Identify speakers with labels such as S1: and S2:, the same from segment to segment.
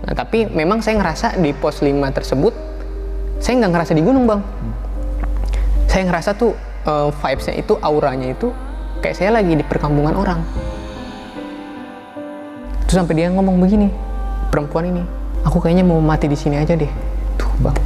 S1: Nah, tapi memang saya ngerasa di pos 5 tersebut, saya nggak ngerasa di gunung, Bang. Saya ngerasa tuh vibes-nya itu, auranya itu, kayak saya lagi di perkampungan orang. Terus sampai dia ngomong begini, perempuan ini, aku kayaknya mau mati di sini aja deh. Tuh, Bang.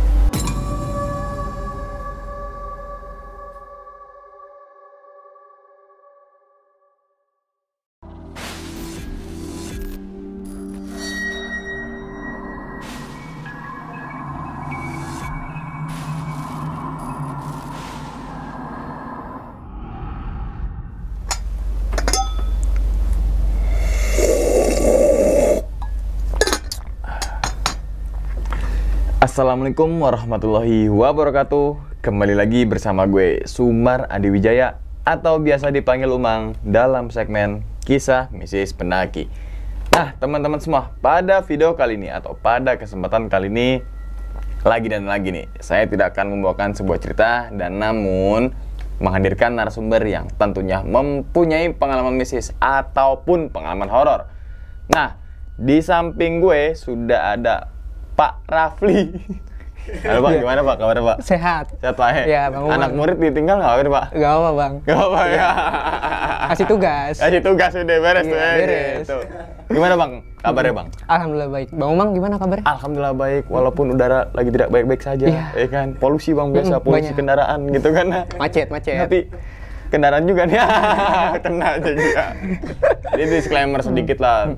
S2: Assalamualaikum warahmatullahi wabarakatuh. Kembali lagi bersama gue Sumar Adi Wijaya atau biasa dipanggil Umang dalam segmen Kisah Mistis Pendaki. Nah teman-teman semua, pada video kali ini atau pada kesempatan kali ini lagi nih, saya tidak akan membawakan sebuah cerita dan namun menghadirkan narasumber yang tentunya mempunyai pengalaman mistis ataupun pengalaman horor. Nah, di samping gue sudah ada Pak Rafli. Halo Pak, gimana Pak? Kabarnya Pak?
S1: Sehat.
S2: Sehat Pak.
S1: Ya, Bang.
S2: Anak murid ditinggal nggak apa Pak?
S1: Gak apa, Bang.
S2: Gak apa ya.
S1: Kasih tugas.
S2: Kasih tugas udah beres tuh.
S1: Beres.
S2: Gitu. Gimana Bang? Kabarnya Bang?
S1: Alhamdulillah baik. Bang Umang gimana kabarnya?
S2: Alhamdulillah baik, walaupun udara lagi tidak baik-baik saja. Ya kan? Polusi Bang, biasa polusi
S1: banyak.
S2: Kendaraan gitu kan.
S1: Macet.
S2: Tapi kendaraan juga nih. Kena juga. Jadi disclaimer sedikit lah.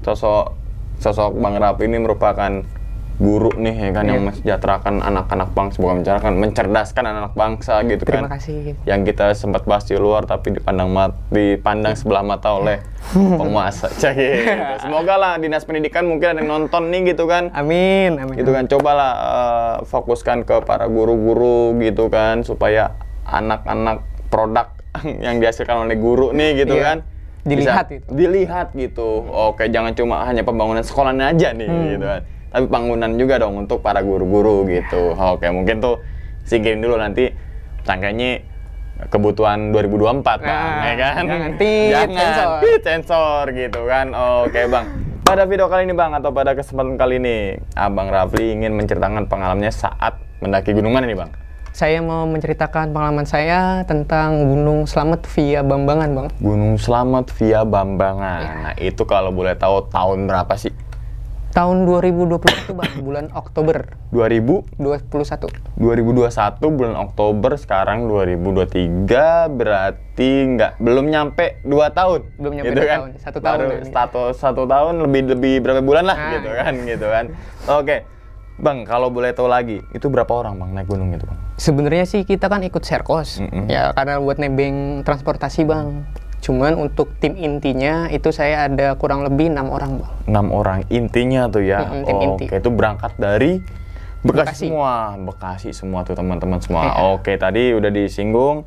S2: Sosok Bang Rafli ini merupakan guru nih ya kan, yang mensejahterakan anak-anak bangsa, bukan mencerdaskan anak bangsa gitu kan.
S1: Terima kasih.
S2: Yang kita sempat bahas di luar tapi dipandang sebelah mata oleh penguasa. Gitu. Semoga lah Dinas Pendidikan mungkin ada yang nonton nih gitu kan.
S1: Amin.
S2: Gitu kan, cobalah fokuskan ke para guru-guru gitu kan, supaya anak-anak produk yang dihasilkan oleh guru nih gitu kan dilihat gitu. Oke, jangan cuma hanya pembangunan sekolahnya aja nih gitu kan, tapi bangunan juga dong untuk para guru-guru gitu. Oke, mungkin tuh singkirin dulu, nanti sangkanya kebutuhan 2024 Bang, ya kan? Jangan sensor gitu kan. Oke Bang, pada video kali ini Bang, atau pada kesempatan kali ini, Abang Rafli ingin menceritakan pengalamannya saat mendaki gunung mana nih Bang?
S1: Saya mau menceritakan pengalaman saya tentang Gunung Slamet via Bambangan, Bang.
S2: Gunung Slamet via Bambangan. Ya. Nah, itu kalau boleh tahu tahun berapa sih?
S1: Tahun 2021 Bang, bulan Oktober
S2: 2021 bulan Oktober, sekarang 2023, berarti belum nyampe 2 tahun.
S1: Belum nyampe
S2: gitu
S1: 2
S2: kan?
S1: tahun.
S2: 1 tahun lebih berapa bulan lah gitu kan. Oke. Bang, kalau boleh tahu lagi, itu berapa orang Bang naik gunung itu Bang?
S1: Sebenarnya sih kita kan ikut serkos. Ya, karena buat nebeng transportasi Bang. Cuman untuk tim intinya itu saya ada kurang lebih 6 orang Bang.
S2: 6 orang intinya tuh ya.
S1: Tim inti.
S2: Oke, itu berangkat dari Bekasi semua tuh teman-teman semua. Oke, tadi udah disinggung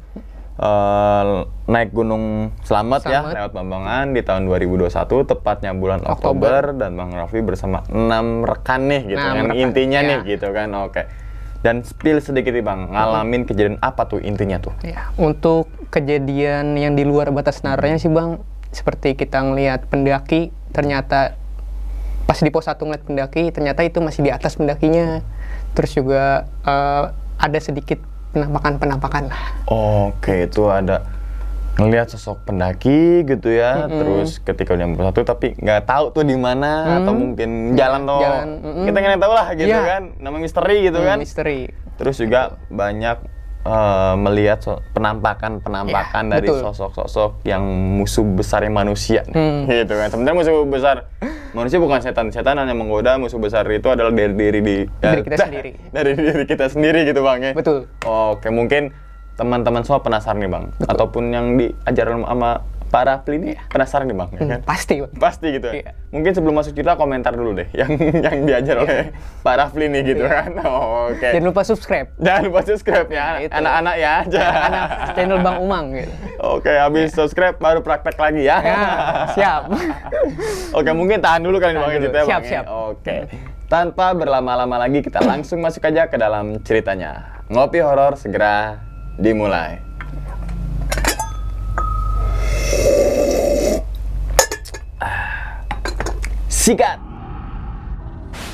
S2: naik Gunung Slamet ya lewat Bambangan di tahun 2021, tepatnya bulan Oktober, dan Bang Rafli bersama 6 rekan nih gitu kan, intinya nih gitu kan. Oke. Dan spill sedikit nih Bang, ngalamin kejadian apa tuh intinya tuh?
S1: Ya, untuk kejadian yang di luar batas nalarnya sih Bang, seperti kita ngelihat pendaki, ternyata pas di pos 1 ngeliat pendaki, ternyata itu masih di atas pendakinya. Terus juga ada sedikit penampakan lah. Oke,
S2: itu ada ngelihat sosok pendaki gitu ya. Terus ketika udah pos 1 tapi nggak tahu tuh di mana atau mungkin jalan tuh. Kita nggak tahu lah gitu kan. Nama misteri gitu kan.
S1: Misteri.
S2: Terus juga banyak melihat penampakan dari sosok-sosok yang musuh besarnya manusia gitu kan. Sebenarnya musuh besar manusia bukan setan yang menggoda, musuh besar itu adalah dari diri kita sendiri gitu Bang ya.
S1: Betul.
S2: Oke, mungkin teman-teman semua penasaran nih Bang. Betul. Ataupun yang diajarin sama Pak Rafli ini penasaran nih Bang, ya kan? Pasti gitu ya. Iya. Mungkin sebelum masuk cerita komentar dulu deh yang diajar oleh Pak Rafli nih gitu kan. Oke.
S1: Jangan lupa subscribe
S2: ya, anak-anak ya.
S1: Anak channel Bang Umang gitu.
S2: Oke, habis subscribe baru praktek lagi ya.
S1: Siap.
S2: Oke, mungkin tahan dulu kali Bang ceritanya Bang.
S1: Siap.
S2: Oke. Tanpa berlama-lama lagi, kita langsung masuk aja ke dalam ceritanya. Ngopi horor segera dimulai. Sikat.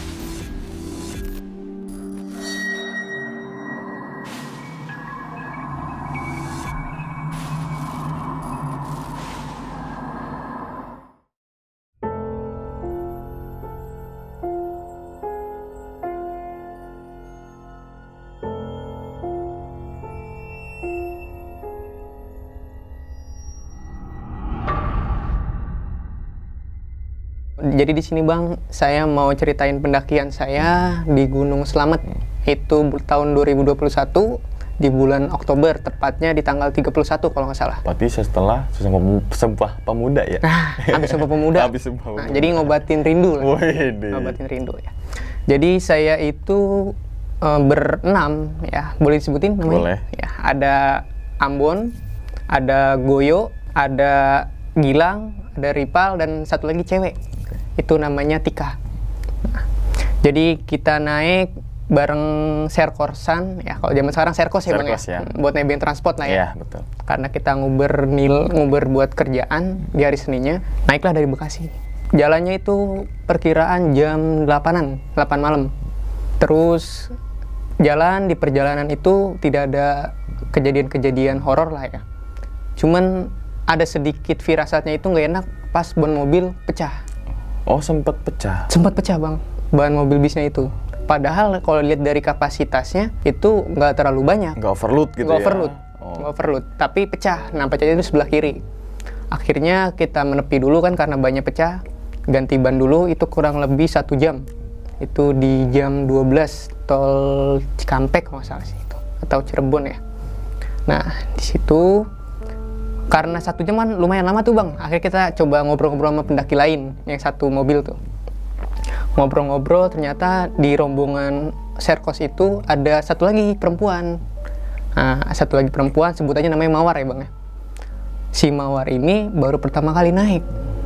S1: Jadi di sini Bang, saya mau ceritain pendakian saya di Gunung Slamet. Itu tahun 2021 di bulan Oktober, tepatnya di tanggal 31 kalau nggak salah.
S2: Berarti setelah Sumpah Pemuda ya?
S1: Nah, habis Sumpah Pemuda.
S2: Habis Sumpah Pemuda.
S1: Nah, jadi ngobatin rindu lah.
S2: Wede.
S1: Ngobatin rindu ya. Jadi saya itu berenam ya, boleh disebutin namanya?
S2: Boleh.
S1: Ya, ada Ambon, ada Goyo, ada Gilang, ada Ripal, dan satu lagi cewek. Itu namanya Tika. Nah, jadi kita naik bareng Serkorsan ya, kalau zaman sekarang Serkos ya Bang ya, buat nebeng transport lah ya.
S2: Iya, betul.
S1: Karena kita nguber buat kerjaan di hari Seninnya, naiklah dari Bekasi. Jalannya itu perkiraan jam 8 malam. Terus jalan, di perjalanan itu tidak ada kejadian-kejadian horor lah ya. Cuman ada sedikit firasatnya itu nggak enak pas ban mobil pecah.
S2: Oh, sempat pecah?
S1: Sempat pecah Bang, ban mobil bisnya itu. Padahal kalau lihat dari kapasitasnya itu nggak terlalu banyak.
S2: Nggak overload gitu
S1: nggak
S2: ya?
S1: Overload. Nggak overload, tapi pecah. Nah, pecahnya itu sebelah kiri. Akhirnya kita menepi dulu kan karena bannya pecah. Ganti ban dulu, itu kurang lebih 1 jam. Itu di jam 12 tol Cikampek kalau nggak salah sih itu, atau Cirebon ya. Nah, di situ karena 1 jam kan lumayan lama tuh Bang. Akhirnya kita coba ngobrol-ngobrol sama pendaki lain yang satu mobil tuh. Ngobrol-ngobrol, ternyata di rombongan Serkos itu ada satu lagi perempuan. Nah, satu lagi perempuan, sebutannya namanya Mawar ya Bang ya. Si Mawar ini baru pertama kali naik,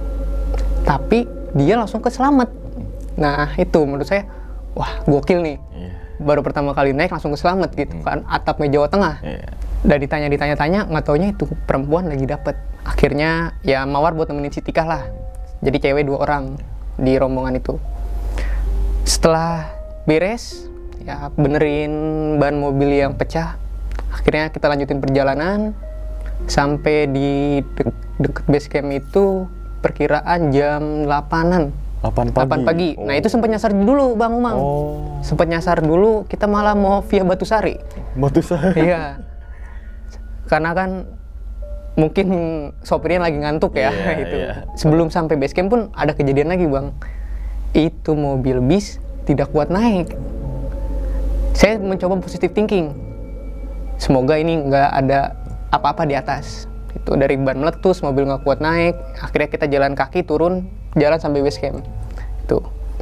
S1: tapi dia langsung ke Slamet. Nah, itu menurut saya, wah gokil nih.
S2: Iya.
S1: Baru pertama kali naik langsung ke Slamet gitu kan, atapnya Jawa Tengah.
S2: Iya.
S1: Udah ditanya-tanya, nggak taunya itu perempuan lagi dapet. Akhirnya ya Mawar buat nemenin si Tika lah. Jadi cewek 2 orang di rombongan itu. Setelah beres, ya benerin ban mobil yang pecah. Akhirnya kita lanjutin perjalanan sampai di deket base camp itu perkiraan jam 8 pagi.
S2: Oh.
S1: Nah, itu sempat nyasar dulu Bang Umang.
S2: Oh.
S1: Sempat nyasar dulu, kita malah mau via Batusari.
S2: Batusari?
S1: Iya. Karena kan mungkin sopirnya lagi ngantuk ya.
S2: Iya,
S1: itu.
S2: iya.
S1: Sebelum sampai base camp pun ada kejadian lagi Bang. Itu mobil bis tidak kuat naik. Saya mencoba positive thinking. Semoga ini nggak ada apa-apa di atas. Itu dari ban meletus, mobil nggak kuat naik. Akhirnya kita jalan kaki turun, jalan sampai base camp. Itu.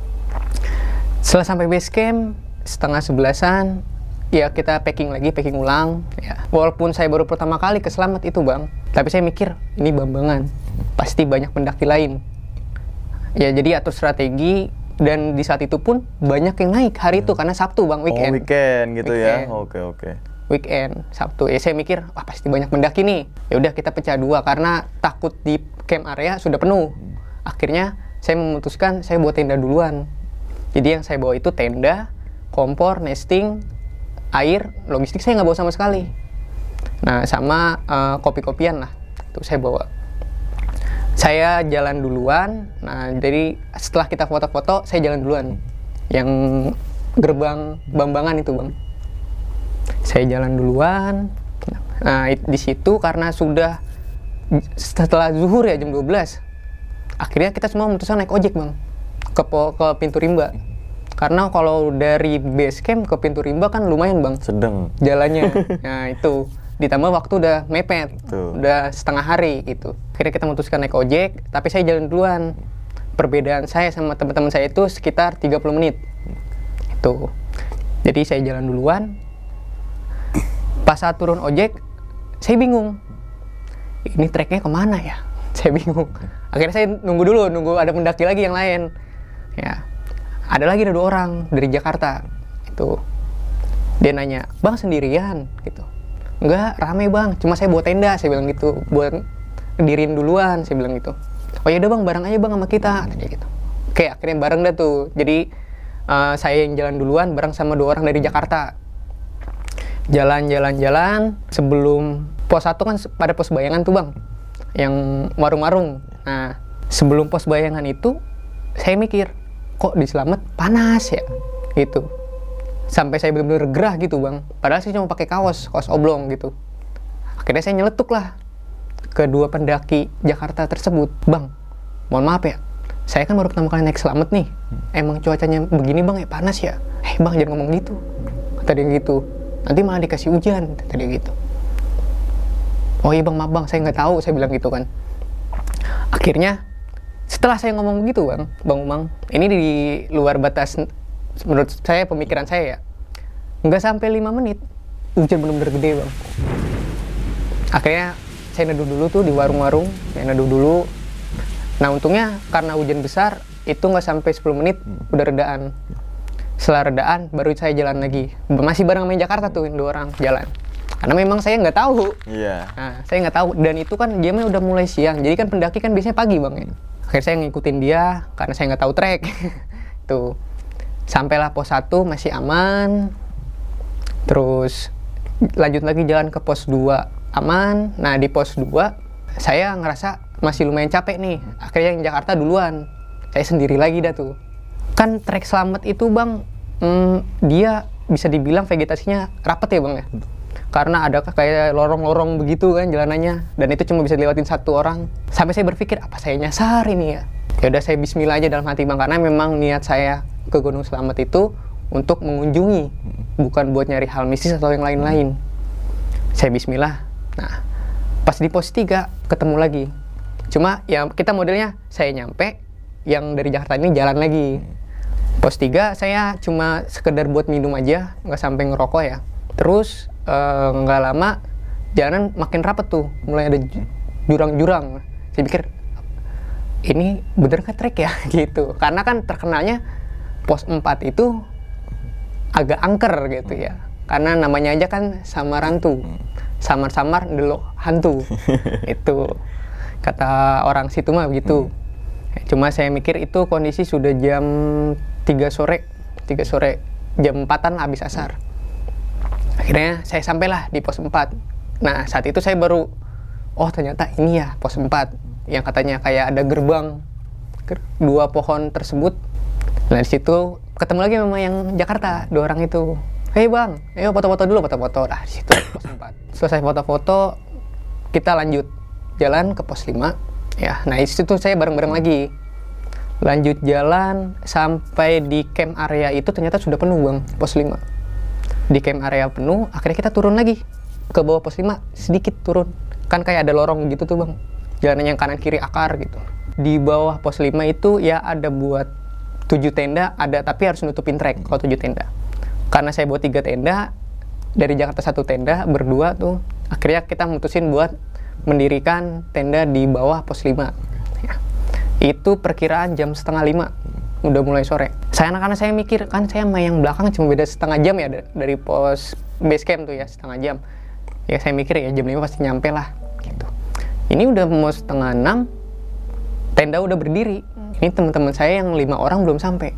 S1: Setelah sampai base camp, 10:30-an, ya kita packing ulang. Ya. Walaupun saya baru pertama kali ke Slamet itu Bang, tapi saya mikir ini Bambangan, pasti banyak pendaki lain. Ya jadi atur strategi, dan di saat itu pun banyak yang naik hari itu karena Sabtu Bang, weekend.
S2: Oh, weekend gitu
S1: Weekend.
S2: ya. Oke.
S1: Weekend, Sabtu. Ya saya mikir, wah pasti banyak pendaki nih. Ya udah kita pecah 2 karena takut di camp area sudah penuh. Akhirnya saya memutuskan saya buat tenda duluan. Jadi yang saya bawa itu tenda, kompor, nesting, air, logistik saya nggak bawa sama sekali. Nah, sama kopi-kopian lah. Itu saya bawa. Saya jalan duluan. Nah, jadi setelah kita foto-foto, saya jalan duluan. Yang gerbang Bambangan itu Bang. Saya jalan duluan. Nah, di situ karena sudah setelah zuhur ya jam 12. Akhirnya kita semua memutuskan naik ojek Bang. Ke pintu rimba. Karena kalau dari base camp ke pintu rimba kan lumayan Bang.
S2: Sedang
S1: Jalannya. Nah, itu. Ditambah waktu udah mepet.
S2: Tuh.
S1: Udah setengah hari gitu. Akhirnya kita memutuskan naik ojek, tapi saya jalan duluan. Perbedaan saya sama teman-teman saya itu sekitar 30 menit. Itu. Jadi saya jalan duluan. Pas saat turun ojek, saya bingung. Ini treknya kemana ya? Saya bingung. Akhirnya saya nunggu ada pendaki lagi yang lain. Ya, ada 2 orang dari Jakarta. Itu. Dia nanya, Bang sendirian? Gitu. Enggak, rame Bang. Cuma saya bawa tenda, saya bilang gitu. Buat ngedirin duluan, saya bilang gitu. Oh ya udah Bang, bareng aja Bang sama kita. Kayak gitu. Oke, akhirnya bareng dah tuh. Jadi saya yang jalan duluan bareng sama 2 orang dari Jakarta. Jalan. Sebelum pos 1 kan pada pos bayangan tuh Bang, yang warung-warung. Nah, sebelum pos bayangan itu, saya mikir, kok di Slamet panas ya? Gitu. Sampai saya benar-benar gerah gitu Bang. Padahal saya cuma pakai kaos oblong gitu. Akhirnya saya nyeletuk lah ke 2 pendaki Jakarta tersebut. Bang, mohon maaf ya, saya kan baru pertama kali naik selamat nih, emang cuacanya begini bang, panas ya. Bang jangan ngomong gitu, kata dia gitu, nanti malah dikasih hujan, kata dia gitu. Oh iya bang, maaf bang, saya nggak tahu, saya bilang gitu kan. Akhirnya setelah saya ngomong begitu bang Umang, ini di luar batas menurut saya, pemikiran saya ya, nggak sampai 5 menit hujan bener-bener gede bang. Akhirnya saya neduh dulu tuh di warung-warung, saya neduh dulu. Nah untungnya karena hujan besar itu nggak sampai 10 menit udah redaan. Setelah redaan baru saya jalan lagi, masih bareng main Jakarta tuh 2 orang jalan. Karena memang saya nggak tahu.
S2: Iya.
S1: Nah, saya nggak tahu, dan itu kan jamnya udah mulai siang. Jadi kan pendaki kan biasanya pagi bang ya. Akhirnya saya ngikutin dia karena saya nggak tahu trek. Tuh, sampailah pos 1 masih aman. Terus lanjut lagi jalan ke pos 2 aman. Nah di pos 2 saya ngerasa masih lumayan capek nih. Akhirnya yang Jakarta duluan. Saya sendiri lagi dah tuh. Kan trek selamat itu bang, dia bisa dibilang vegetasinya rapet ya bang ya. Karena ada kayak lorong-lorong begitu kan jalanannya, dan itu cuma bisa dilewatin 1 orang. Sampai saya berpikir, apa saya nyasar ini ya? Ya udah saya bismillah aja dalam hati bang, karena memang niat saya ke Gunung Selamat itu untuk mengunjungi, bukan buat nyari hal mistis atau yang lain-lain. Saya bismillah. Nah, pas di pos 3 ketemu lagi. Cuma ya kita modelnya saya nyampe, yang dari Jakarta ini jalan lagi. Pos 3 saya cuma sekedar buat minum aja, nggak sampai ngerokok ya. Terus nggak lama jalanan makin rapet tuh, mulai ada jurang-jurang. Saya pikir ini bener nggak trek ya gitu, karena kan terkenalnya pos 4 itu agak angker gitu ya, karena namanya aja kan Samarantu, samar-samar ndelok hantu. Itu kata orang situ mah begitu. Cuma saya mikir itu kondisi sudah jam 3 sore, jam 4-an habis asar. Akhirnya saya sampailah di pos 4. Nah saat itu saya baru, oh ternyata ini ya pos 4 yang katanya kayak ada gerbang 2 pohon tersebut. Nah di situ ketemu lagi sama yang Jakarta, 2 orang itu. Hei bang, ayo foto-foto dulu, foto-foto. Nah di situ pos 4. Selesai foto-foto, kita lanjut jalan ke pos 5. Ya, nah di situ saya bareng-bareng lagi. Lanjut jalan sampai di camp area itu ternyata sudah penuh bang, pos 5. Di camp area penuh, akhirnya kita turun lagi ke bawah pos 5, sedikit turun. Kan kayak ada lorong gitu tuh bang, jalan yang kanan kiri akar gitu. Di bawah pos 5 itu ya ada buat 7 tenda, ada, tapi harus nutupin trek kalau 7 tenda. Karena saya buat 3 tenda, dari Jakarta 1 tenda, berdua tuh. Akhirnya kita mutusin buat mendirikan tenda di bawah pos 5. Ya. Itu perkiraan jam 4:30. Udah mulai sore. Karena saya mikir, kan saya sama yang belakang cuma beda setengah jam ya dari pos base camp tuh ya, setengah jam. Ya saya mikir ya jam 5 pasti nyampe lah gitu. Ini udah mau 5:30, tenda udah berdiri. Ini teman-teman saya yang 5 orang belum sampai.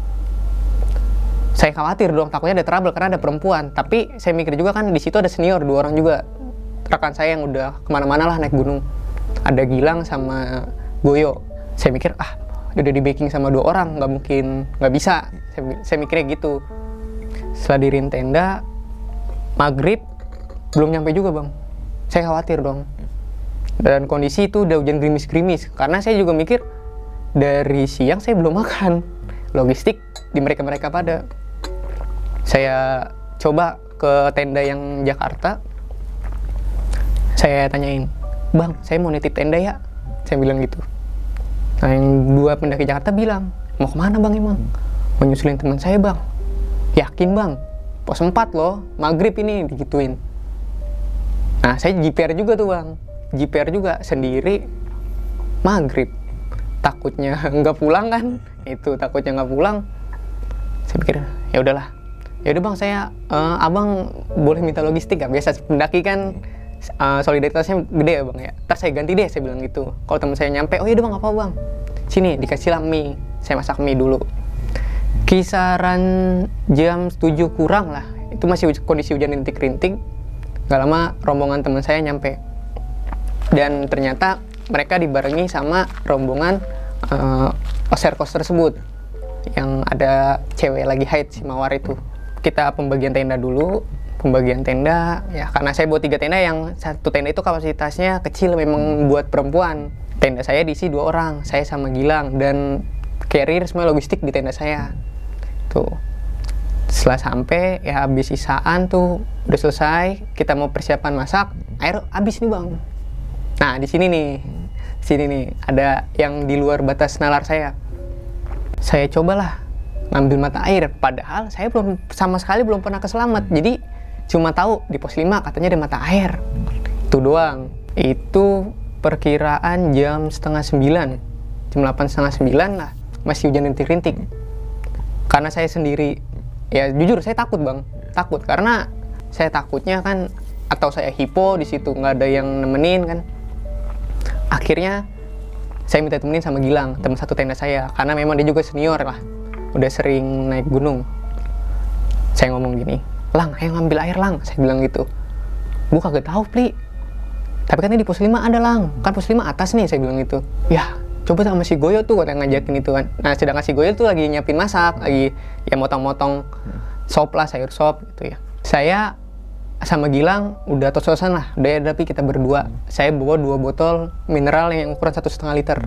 S1: Saya khawatir dong, takutnya ada trouble karena ada perempuan. Tapi saya mikir juga kan di situ ada senior 2 orang juga, rekan saya yang udah kemana-mana lah naik gunung. Ada Gilang sama Goyo. Saya mikir udah di backing sama 2 orang, nggak mungkin, nggak bisa. Saya mikirnya gitu. Setelah diriin tenda, maghrib belum nyampe juga bang. Saya khawatir dong. Dan kondisi itu udah hujan gerimis-gerimis. Karena saya juga mikir dari siang saya belum makan. Logistik di mereka pada. Saya coba ke tenda yang Jakarta. Saya tanyain, bang, saya mau nitip tenda ya? Saya bilang gitu. Nah yang 2 pendaki Jakarta bilang, mau kemana bang emang? Mau nyusulin teman saya bang. Yakin bang? Pos 4 loh, maghrib ini, digituin. Nah saya JPR juga tuh bang. JPR juga sendiri maghrib. Takutnya nggak pulang kan? Itu takutnya nggak pulang. Saya pikir ya udahlah. Ya udah bang, saya abang boleh minta logistik gak? Biasa pendaki kan solidaritasnya gede ya bang ya. Ntar saya ganti deh, saya bilang gitu. Kalau teman saya nyampe, oh iya bang, apa bang? Sini dikasih lah mie. Saya masak mie dulu. Kisaran jam 7 kurang lah. Itu masih kondisi hujan rintik-rintik. Gak lama rombongan teman saya nyampe. Dan ternyata mereka dibarengi sama rombongan oserkos tersebut. Yang ada cewek lagi haid, si Mawar itu. Kita pembagian tenda dulu. Pembagian tenda, ya karena saya buat 3 tenda, yang 1 tenda itu kapasitasnya kecil memang buat perempuan. Tenda saya diisi 2 orang, saya sama Gilang, dan carrier semua logistik di tenda saya. Tuh. Setelah sampai, ya habis sisaan tuh, udah selesai, kita mau persiapan masak, air habis nih bang. Nah di sini nih, ada yang di luar batas nalar saya. Saya cobalah ngambil mata air, padahal saya sama sekali belum pernah keselamat. Jadi cuma tahu di pos 5 katanya ada mata air. Itu doang. Itu perkiraan jam 8:30, jam 8:30 lah, masih hujan rintik-rintik. Karena saya sendiri, ya jujur saya takut bang, takut karena saya takutnya kan, atau saya hipo di situ nggak ada yang nemenin kan. Akhirnya saya minta temenin sama Gilang, teman satu tenda saya, karena memang dia juga senior lah, udah sering naik gunung. Saya ngomong gini, Lang, ayo ngambil air Lang, saya bilang gitu. Gue kagak tahu Pli, tapi kan di pos 5 ada Lang, kan pos 5 atas nih, saya bilang gitu. Ya coba sama si Goyo tuh yang ngajakin itu kan. Nah sedangkan si Goyo tuh lagi nyiapin masak, lagi ya motong-motong sop lah, sayur sop gitu ya. Saya sama Gilang udah tos-tosan lah, udah ya, tapi kita berdua. Saya bawa 2 botol mineral yang ukuran 1,5 liter.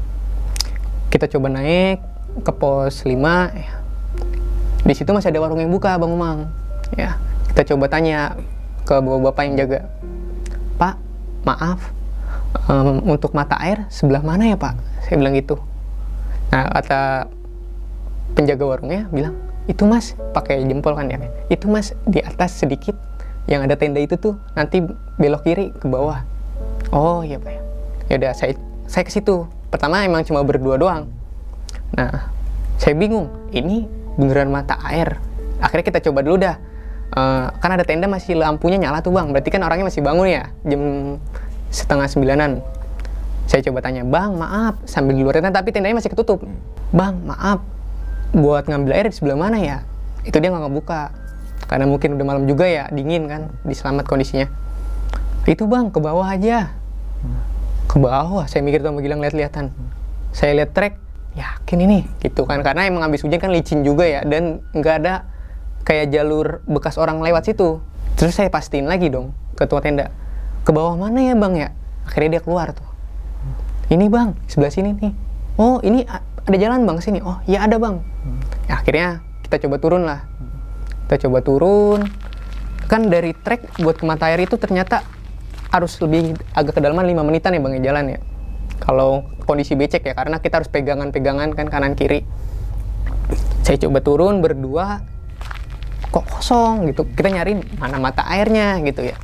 S1: Kita coba naik ke pos 5 ya. Di situ masih ada warung yang buka Bang Umang ya. Kita coba tanya ke bapak-bapak yang jaga, Pak, maaf, untuk mata air sebelah mana ya Pak? Saya bilang gitu. Nah kata penjaga warungnya bilang, itu Mas, pakai jempol kan ya, itu Mas di atas sedikit yang ada tenda itu tuh, nanti belok kiri ke bawah. Oh iya Pak. Ya udah, saya ke situ. Pertama emang cuma berdua doang. Nah saya bingung, ini beneran mata air. Akhirnya kita coba dulu dah. Kan ada tenda masih lampunya nyala tuh bang, berarti kan orangnya masih bangun ya, jam 8:30. Saya coba tanya, Bang maaf, sambil di luar tenda tapi tendanya masih ketutup. Bang maaf, buat ngambil air di sebelah mana ya? Itu dia nggak ngebuka, karena mungkin udah malam juga ya, dingin kan, di Selamat kondisinya. Itu bang, ke bawah aja. Ke bawah, saya mikir tuh sama Gilang lihat-lihatan. Saya lihat trek, yakin ini, gitu kan, karena emang habis hujan kan licin juga ya, dan nggak ada kayak jalur bekas orang lewat situ. Terus saya pastiin lagi dong ke ketua tenda, ke bawah mana ya bang ya? Akhirnya dia keluar tuh, ini bang, sebelah sini nih. Oh ini ada jalan bang sini. Oh iya ada bang. Ya, akhirnya kita coba turun lah. Kita coba turun. Kan dari trek buat ke mata air itu ternyata harus lebih agak kedalaman 5 menitan ya bang ya jalan ya. Kalau kondisi becek ya, karena kita harus pegangan-pegangan kan kanan kiri. Saya coba turun berdua, kok kosong gitu. Kita nyari mana mata airnya gitu ya.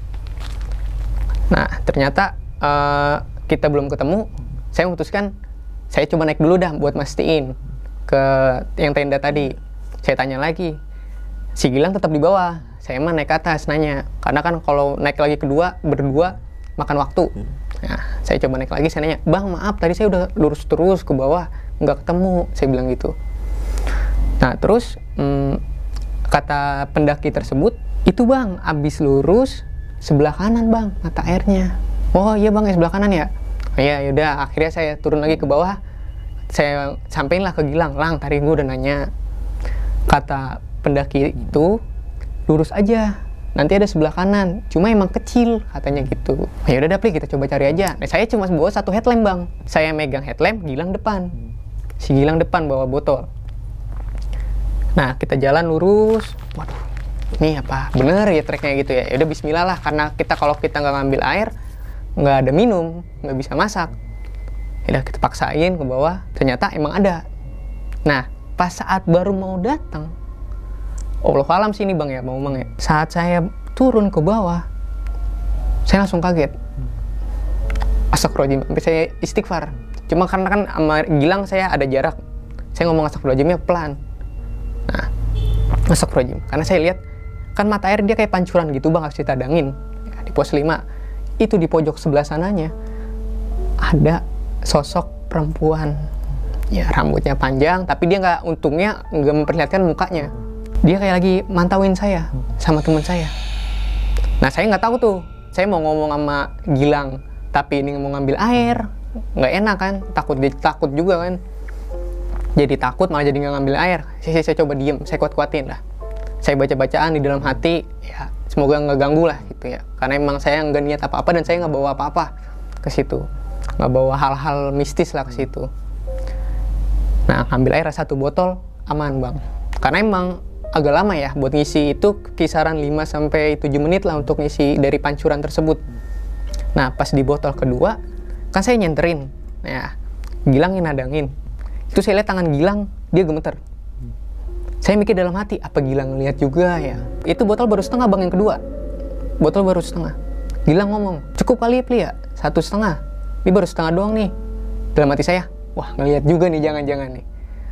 S1: Nah ternyata kita belum ketemu. Saya memutuskan saya coba naik dulu dah buat mastiin ke yang tenda tadi. Saya tanya lagi, si Gilang tetap di bawah, saya mah naik ke atas nanya, karena kan kalau naik lagi kedua berdua makan waktu. Nah, saya coba naik lagi, saya nanya, Bang maaf tadi saya udah lurus terus ke bawah nggak ketemu, saya bilang gitu. Nah terus kata pendaki tersebut, itu bang abis lurus sebelah kanan bang mata airnya. Oh iya bang ya sebelah kanan ya. Oh, iya yaudah, akhirnya saya turun lagi ke bawah. Saya sampein lah ke Gilang, Lang tadi gue udah nanya, kata pendaki itu lurus aja, nanti ada sebelah kanan, cuma emang kecil katanya gitu. Nah, yaudah dapet kita coba cari aja. Nah, saya cuma bawa 1 headlamp bang, saya megang headlamp, Gilang depan. Si Gilang depan bawa botol. Nah kita jalan lurus, waduh ini apa bener ya treknya gitu ya. Yaudah bismillah lah, karena kalau kita nggak ngambil air nggak ada minum, nggak bisa masak. Yaudah kita paksain ke bawah, ternyata emang ada. Nah pas saat baru mau datang, Allah alam sih ini bang ya, mau bang ya, saat saya turun ke bawah saya langsung kaget. Astagfirullahaladzim, sampai saya istighfar. Cuma karena kan sama Gilang saya ada jarak, saya ngomong astagfirullahaladzimnya pelan. Nah astagfirullahaladzim, karena saya lihat kan mata air dia kayak pancuran gitu bang, harus ditadangin ya, di pos 5 itu di pojok sebelah sananya ada sosok perempuan ya, rambutnya panjang tapi dia untungnya nggak memperlihatkan mukanya. Dia kayak lagi mantauin saya sama teman saya. Nah saya nggak tahu tuh, saya mau ngomong sama Gilang tapi ini mau ngambil air nggak enak kan, takut juga kan, jadi takut malah jadi nggak ngambil air. Saya coba diem, saya kuat-kuatin lah, saya baca-bacaan di dalam hati ya, semoga nggak ganggu lah gitu ya, karena emang saya nggak niat apa-apa dan saya nggak bawa apa-apa ke situ. nggak bawa hal-hal mistis lah ke situ. Nah, ngambil air 1 botol aman bang, karena emang agak lama ya buat ngisi itu, kisaran 5-7 menit lah untuk ngisi dari pancuran tersebut. Nah, pas di botol kedua kan saya nyenterin, nah Gilang yang nadangin, itu saya lihat tangan Gilang dia gemeter. Saya mikir dalam hati, apa Gilang ngeliat juga ya? Itu botol baru setengah bang, yang kedua botol baru setengah. Gilang ngomong, cukup kali ya 1,5, ini baru setengah doang nih. Dalam hati saya, wah ngeliat juga nih, jangan-jangan nih.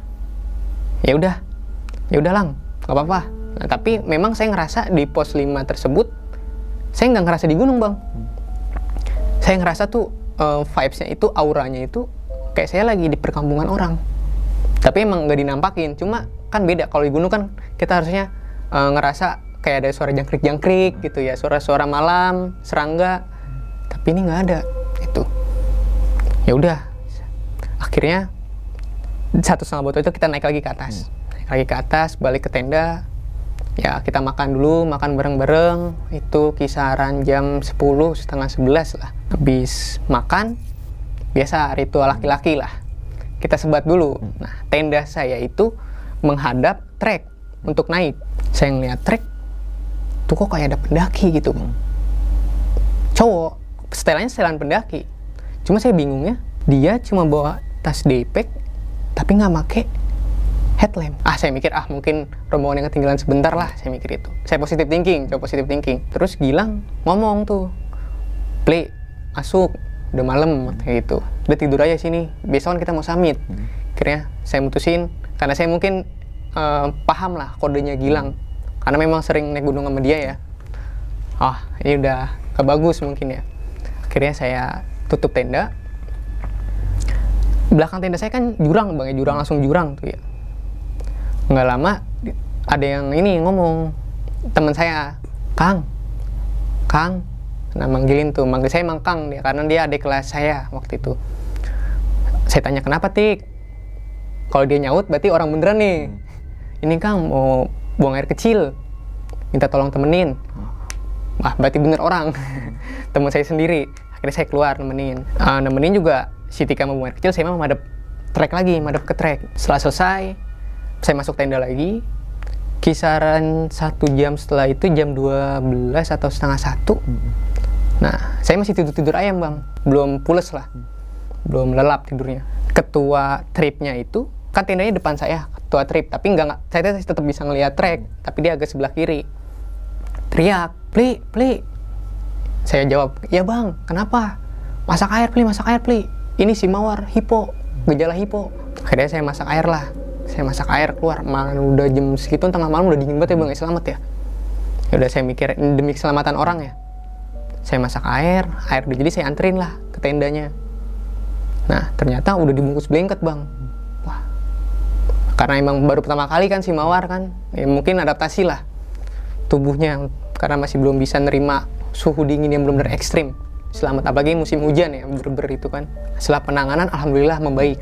S1: Ya udah Lang, nggak apa-apa. Nah, tapi memang saya ngerasa di pos 5 tersebut, saya nggak ngerasa di gunung bang. Saya ngerasa tuh vibes-nya itu, auranya itu kayak saya lagi di perkampungan orang. Tapi emang nggak dinampakin, cuma kan beda. Kalau di gunung kan kita harusnya ngerasa kayak ada suara jangkrik-jangkrik gitu ya, suara-suara malam, serangga. Tapi ini nggak ada itu. Ya udah, akhirnya 1,5 botol itu kita naik lagi ke atas. Naik lagi ke atas, balik ke tenda. Ya kita makan dulu, makan bareng-bareng. Itu kisaran jam 10, setengah 11 lah. Habis makan, biasa ritual laki-laki lah. Kita sebat dulu. Nah, tenda saya itu menghadap trek untuk naik. Saya ngeliat trek, tuh kok kayak ada pendaki gitu. Cowok, setelan pendaki. Cuma saya bingungnya, dia cuma bawa tas daypack, tapi nggak make headlamp. Saya mikir, mungkin rombongan yang ketinggalan sebentar lah, saya mikir itu. Saya positive thinking, coba positive thinking. Terus Gilang ngomong tuh, "Play, masuk, udah malam," kayak gitu. "Udah tidur aja sini, besok kan kita mau summit." Akhirnya saya mutusin, karena saya mungkin paham lah kodenya Gilang, karena memang sering naik gunung sama dia ya. Ini udah gak bagus mungkin ya. Akhirnya saya tutup tenda. Belakang tenda saya kan jurang bang, jurang, langsung jurang tuh ya. Nggak lama ada yang ini ngomong, teman saya, Kang, nah manggil saya emang Kang dia, karena dia adik kelas saya waktu itu. Saya tanya, "Kenapa Tik?" Kalau dia nyaut berarti orang beneran nih. "Ini Kang mau buang air kecil, minta tolong temenin." Berarti bener orang. Teman saya sendiri. Akhirnya saya keluar nemenin. Nemenin juga si Tika mau buang air kecil, saya mau madep ke trek. Setelah selesai, saya masuk tenda lagi. Kisaran 1 jam setelah itu, jam 12 atau setengah 1. Nah, saya masih tidur ayam bang, belum pules lah, belum lelap tidurnya. Ketua tripnya itu kan tendanya depan saya, ketua trip, tapi saya tetap bisa ngelihat trek, tapi dia agak sebelah kiri. Teriak, Pli. Saya jawab, "Ya bang, kenapa?" Masak air Pli. Ini si Mawar, gejala hipo. Akhirnya saya masak air lah. Saya masak air, keluar. Udah jam segitu, tengah malam, udah dingin banget ya bang, selamat ya. Ya udah, saya mikir demi keselamatan orang ya. Saya masak air udah jadi, saya anterin lah ke tendanya. Nah, ternyata udah dibungkus blanket bang. Wah, karena emang baru pertama kali kan si Mawar kan, ya mungkin adaptasi lah tubuhnya, karena masih belum bisa nerima suhu dingin yang benar-benar ekstrim. Selamat, apalagi musim hujan ya, ber itu kan. Setelah penanganan, alhamdulillah membaik.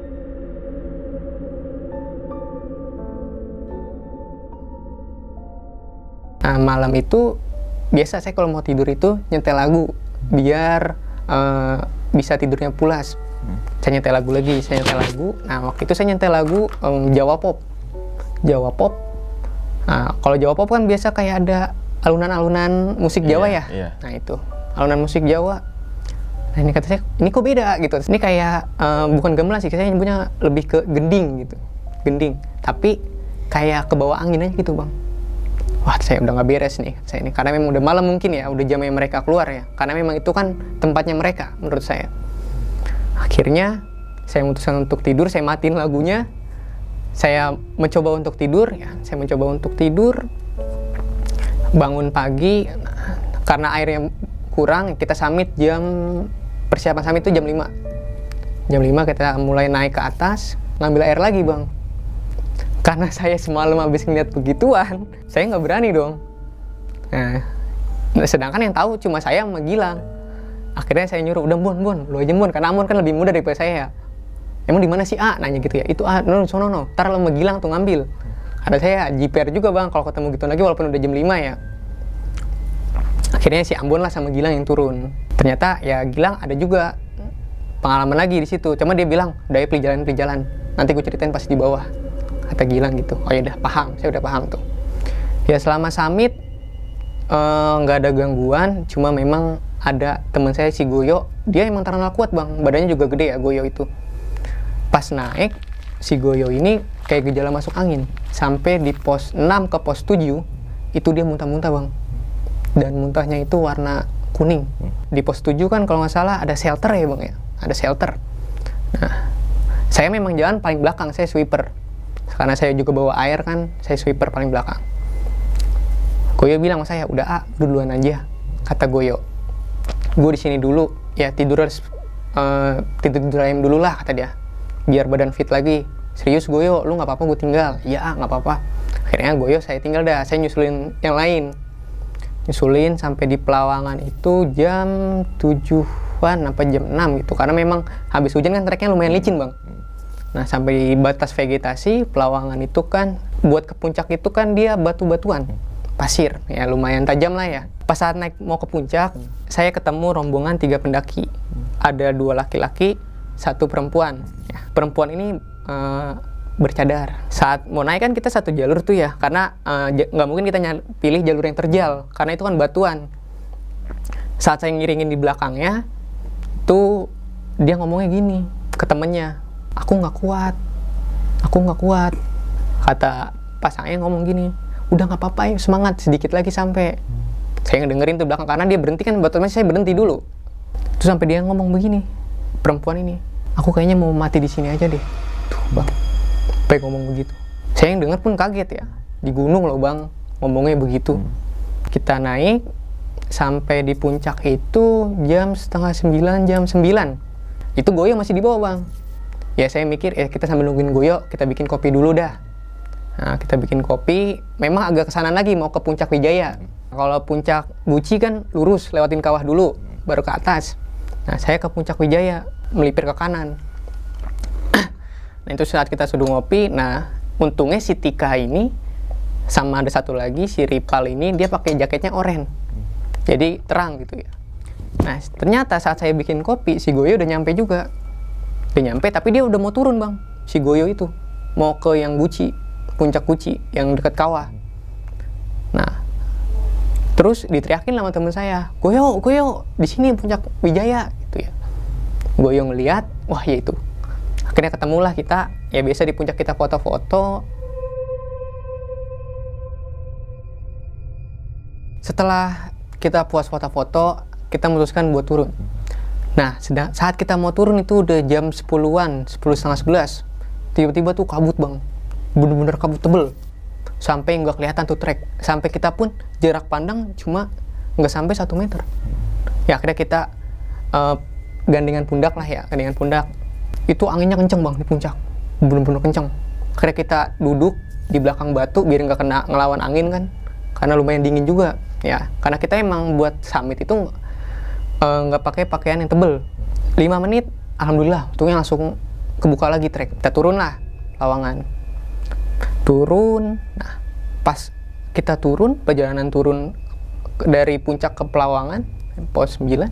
S1: Nah, malam itu biasa saya kalau mau tidur itu nyetel lagu biar bisa tidurnya pulas. Saya nyetel lagu lagi. Nah, waktu itu saya nyetel lagu Jawa Pop. Nah, kalau Jawa Pop kan biasa kayak ada alunan-alunan musik Jawa ya. Nah, itu alunan musik Jawa. Nah, ini kata saya, ini kok beda gitu. Ini kayak bukan gamelan sih, saya nyebutnya lebih ke gending gitu. Tapi kayak ke bawah angin aja gitu bang. Wah, saya udah nggak beres nih saya ini, karena memang udah malam mungkin ya, udah jamnya mereka keluar ya, karena memang itu kan tempatnya mereka menurut saya. Akhirnya saya memutuskan untuk tidur, saya matiin lagunya, saya mencoba untuk tidur ya, bangun pagi. Karena airnya kurang, kita persiapan summit itu jam 5 kita mulai naik ke atas, ngambil air lagi bang. Karena saya semalam habis ngeliat begituan, saya nggak berani dong. Nah, sedangkan yang tahu cuma saya sama Gilang. Akhirnya saya nyuruh, "Udah Bon, lu aja Bon," karena Bon kan lebih muda daripada saya. "Emang di mana sih A?" Nanya gitu ya. "Itu A, sono, ntar lo sama Gilang tuh ngambil." Ada saya jiper juga bang, kalau ketemu gitu lagi walaupun udah jam 5 ya. Akhirnya si Ambon lah sama Gilang yang turun. Ternyata ya Gilang ada juga pengalaman lagi di situ. Cuma dia bilang, udah ya pilih jalan. Nanti gue ceritain pas di bawah. Kata Gilang gitu. Oh ya udah paham, saya udah paham tuh. Ya selama summit nggak ada gangguan, cuma memang ada teman saya si Goyo, dia emang terkenal kuat bang, badannya juga gede ya Goyo itu. Pas naik, si Goyo ini kayak gejala masuk angin. Sampai di pos 6 ke pos 7, itu dia muntah-muntah bang. Dan muntahnya itu warna kuning. Di pos 7 kan kalau nggak salah ada shelter ya bang ya, ada shelter. Nah, saya memang jalan paling belakang, saya sweeper. Karena saya juga bawa air kan, saya sweeper paling belakang. Goyo bilang sama saya, udah duluan aja, kata Goyo. Gue di sini dulu, ya tidur ayam dulu lah, kata dia. Biar badan fit lagi. Serius Goyo, lu nggak apa-apa gue tinggal? Iya, nggak apa-apa. Akhirnya Goyo saya tinggal dah, saya nyusulin yang lain. Nyusulin sampai di Pelawangan itu jam 7-an apa jam 6 gitu. Karena memang habis hujan kan treknya lumayan licin bang. Nah sampai di batas vegetasi Pelawangan itu kan, buat ke puncak itu kan dia batu-batuan. Pasir, ya lumayan tajam lah ya. Pas saat naik mau ke puncak, saya ketemu rombongan 3 pendaki. Ada 2 laki-laki, 1 perempuan. Ya, perempuan ini bercadar. Saat mau naik kan kita satu jalur tuh ya, karena nggak mungkin kita pilih jalur yang terjal, karena itu kan batuan. Saat saya ngiringin di belakangnya, tuh dia ngomongnya gini ke temennya, aku nggak kuat. Kata pasangnya ngomong gini, udah nggak apa-apa ya, semangat, sedikit lagi sampai. Saya ngedengerin tuh belakang, karena dia berhenti kan, batuannya saya berhenti dulu. Terus sampai dia ngomong begini, perempuan ini, aku kayaknya mau mati di sini aja deh. Tuh bang, sampai ngomong begitu. Saya yang denger pun kaget ya, di gunung loh bang, ngomongnya begitu. Kita naik sampai di puncak itu jam 8:30, jam 9. Itu Goyo masih di bawah bang. Ya saya mikir, kita sambil nungguin Goyo, kita bikin kopi dulu dah. Nah kita bikin kopi, memang agak kesana lagi, mau ke puncak Wijaya. Kalau puncak Guci kan lurus, lewatin kawah dulu, baru ke atas. Nah saya ke puncak Wijaya, melipir ke kanan. Nah itu saat kita sudah ngopi, nah untungnya si Tika ini sama ada satu lagi si Ripal ini dia pakai jaketnya oranye, jadi terang gitu ya. Nah ternyata saat saya bikin kopi si Goyo udah nyampe juga, tapi dia udah mau turun bang, si Goyo itu mau ke yang Guci, puncak Guci yang dekat kawah. Nah terus diteriakin sama temen saya, Goyo di sini puncak Wijaya gitu ya. Goyo ngeliat, wah ya itu. Akhirnya ketemulah kita, ya biasa di puncak kita foto-foto. Setelah kita puas foto-foto, kita memutuskan buat turun. Nah, saat kita mau turun itu udah jam 10-an, 10:30, 11. Tiba-tiba tuh kabut bang, bener-bener kabut tebel. Sampai nggak kelihatan tuh trek. Sampai kita pun jarak pandang cuma nggak sampai 1 meter. Ya akhirnya kita gandengan pundak lah ya, gandengan pundak. Itu anginnya kenceng bang di puncak, bener-bener kenceng. Akhirnya kita duduk di belakang batu biar nggak kena ngelawan angin kan, karena lumayan dingin juga ya. Karena kita emang buat summit itu nggak pakai pakaian yang tebel. 5 menit, alhamdulillah, untungnya langsung kebuka lagi trek. Kita turun lah, Lawangan. Turun, nah pas kita turun, perjalanan turun dari puncak ke Pelawangan, pos 9,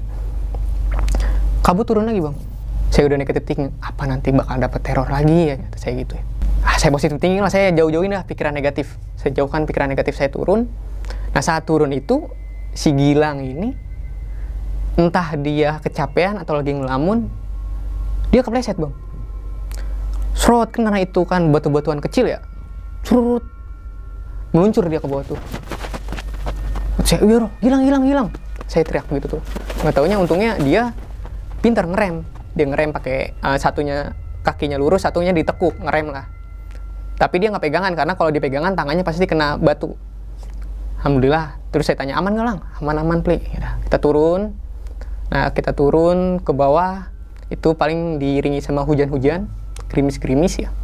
S1: kabut turun lagi bang. Saya udah negatif thinking, apa nanti bakal dapat teror lagi ya, kata saya gitu ya. Saya positif thinking lah, saya jauh-jauhin lah pikiran negatif. Saya jauhkan pikiran negatif, saya turun. Nah saat turun itu, si Gilang ini, entah dia kecapean atau lagi ngelamun, dia kepleset bang. Serot, kan karena itu kan batu-batuan kecil ya. Serut, meluncur dia ke bawah tuh. Saya, Gilang. Saya teriak begitu tuh. Nggak taunya untungnya dia pintar ngerem. Dia ngerem pakai satunya kakinya lurus, satunya ditekuk, ngerem lah. Tapi dia nggak pegangan, karena kalau dipegangan tangannya pasti kena batu. Alhamdulillah. Terus saya tanya, aman nggak Lang? Aman, Pli. Ya, kita turun. Nah, kita turun ke bawah. Itu paling diiringi sama hujan-hujan, gerimis-gerimis ya.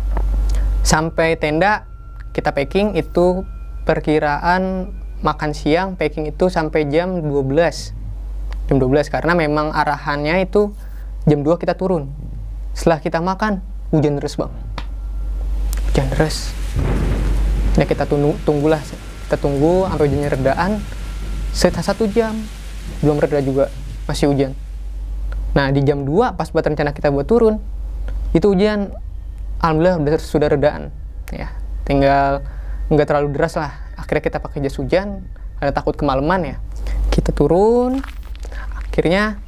S1: Sampai tenda, kita packing itu perkiraan makan siang, packing itu sampai jam 12. Jam 12, karena memang arahannya itu jam 2 kita turun. Setelah kita makan, hujan deras bang. Hujan deras. Nah kita tunggulah. Kita tunggu sampai hujannya redaan. Setelah 1 jam, belum reda juga. Masih hujan. Nah di jam 2 pas buat rencana kita buat turun, itu hujan alhamdulillah sudah redaan ya, tinggal nggak terlalu deras lah. Akhirnya kita pakai jas hujan karena takut kemalaman ya. Kita turun, akhirnya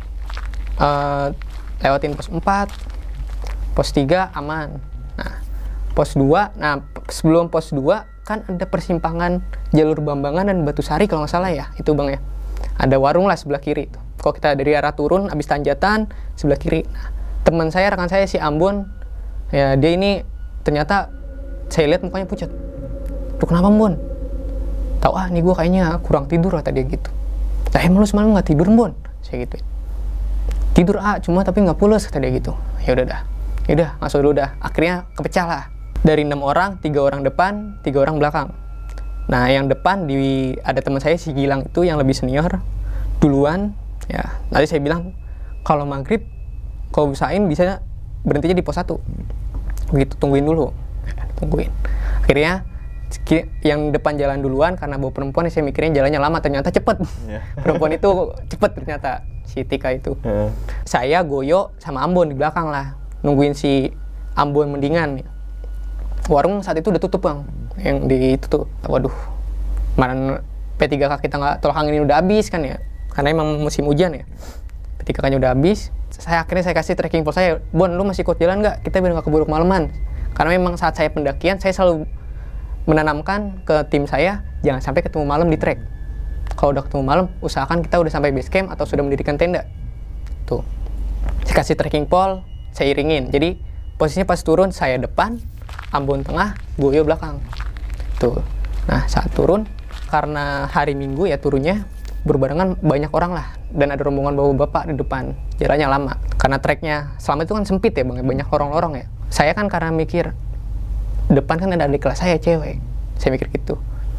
S1: lewatin pos 4, pos 3 aman. Nah pos 2, nah sebelum pos 2 kan ada persimpangan jalur Bambangan dan Batusari kalau nggak salah ya, itu bang ya. Ada warung lah sebelah kiri itu. Kalau kita dari arah turun habis tanjatan sebelah kiri. Nah, teman saya, rekan saya si Ambon ya, dia ini ternyata saya lihat mukanya pucat. Tuh kenapa Ambon? Tahu nih gue kayaknya kurang tidur kata dia gitu. Lah emang lu semalam nggak tidur Ambon? Saya gitu. Tidur cuma tapi nggak pules kata dia gitu. Ya udah dah. Ya udah masuk dulu dah. Akhirnya kepecah lah. Dari 6 orang, 3 orang depan, 3 orang belakang. Nah yang depan ada teman saya si Gilang itu yang lebih senior duluan. Ya, nanti saya bilang kalau maghrib, kalau usahain bisa berhentinya di pos 1. Begitu, tungguin dulu. Tungguin. Akhirnya yang depan jalan duluan karena bawa perempuan, saya mikirnya jalannya lama, ternyata cepet. Yeah. Perempuan itu cepet ternyata, si Tika itu. Saya, Goyo, sama Ambon di belakang lah, nungguin si Ambon mendingan. Warung saat itu udah tutup bang, yang di itu tuh. Waduh, mana P3K kita nggak tolak angin udah habis kan ya, karena emang musim hujan ya. P3K-nya udah habis. Akhirnya saya kasih trekking pole saya, Bon, lu masih ikut jalan nggak? Kita biar nggak keburu malaman. Karena memang saat saya pendakian, saya selalu menanamkan ke tim saya, jangan sampai ketemu malam di trek. Kalau udah ketemu malam, usahakan kita udah sampai base camp atau sudah mendirikan tenda. Tuh, saya kasih trekking pole, saya iringin. Jadi posisinya pas turun, saya depan, Ambon tengah, Goyo belakang. Tuh, nah saat turun, karena hari Minggu ya turunnya, berbarengan banyak orang lah. Dan ada rombongan bapak-bapak di depan, jalannya lama. Karena treknya selama itu kan sempit ya bang, banyak lorong-lorong ya. Saya kan karena mikir, depan kan ada adik kelas saya cewek. Saya mikir gitu.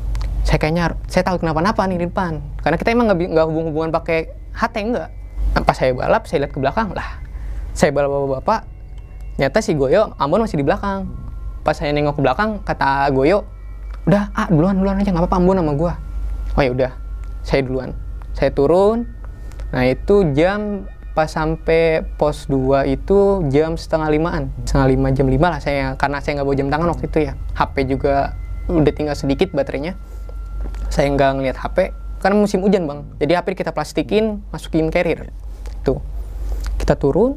S1: Saya tahu kenapa-napa nih di depan. Karena kita emang nggak hubungan pakai HT, enggak. Nah, pas saya balap, saya lihat ke belakang lah. Saya balap bapak-bapak, nyata si Goyo, Ambon masih di belakang. Pas saya nengok ke belakang, kata Goyo, udah, duluan aja, nggak apa-apa Ambon sama gua. Oh ya udah, saya duluan. Saya turun. Nah itu jam pas sampai pos 2 itu jam setengah 5-an. Setengah 5, jam 5 lah saya, karena saya nggak bawa jam tangan waktu itu ya. HP juga udah tinggal sedikit baterainya. Saya nggak ngeliat HP, karena musim hujan bang. Jadi HP kita plastikin, masukin carrier. Tuh, kita turun.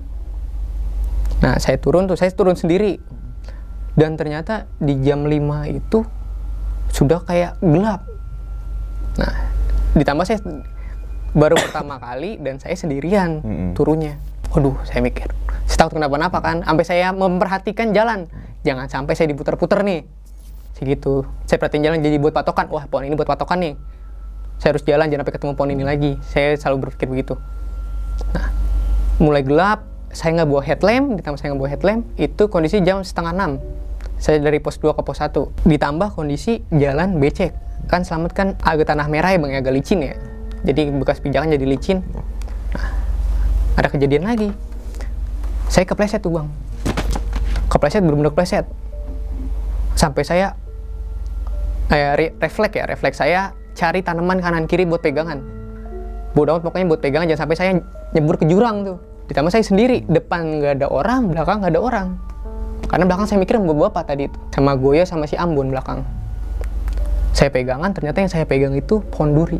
S1: Nah saya turun sendiri. Dan ternyata di jam 5 itu sudah kayak gelap. Nah, ditambah saya baru pertama kali dan saya sendirian turunnya. Waduh, saya mikir, saya takut kenapa-napa kan. Sampai saya memperhatikan jalan. Jangan sampai saya diputar-putar nih. Segitu. Saya perhatiin jalan jadi buat patokan. Wah, pohon ini buat patokan nih. Saya harus jalan, jangan sampai ketemu pohon ini lagi. Saya selalu berpikir begitu. Nah, mulai gelap. Saya nggak bawa headlamp, ditambah saya nggak bawa headlamp. Itu kondisi jam setengah 6. Saya dari pos 2 ke pos 1. Ditambah kondisi jalan becek. Kan Selamat kan agak tanah merah ya bang, agak licin ya. Jadi bekas pijakan jadi licin. Nah, ada kejadian lagi. Saya kepleset tuh bang. Kepleset, bener-bener kepleset. Sampai saya refleks saya cari tanaman kanan kiri buat pegangan. Bodoh amat pokoknya buat pegangan, jangan sampai saya nyebur ke jurang tuh. Ditambah saya sendiri, depan nggak ada orang, belakang nggak ada orang. Karena belakang saya mikir bapak tadi itu, sama Goyo sama si Ambon belakang. Saya pegangan, ternyata yang saya pegang itu pohon duri.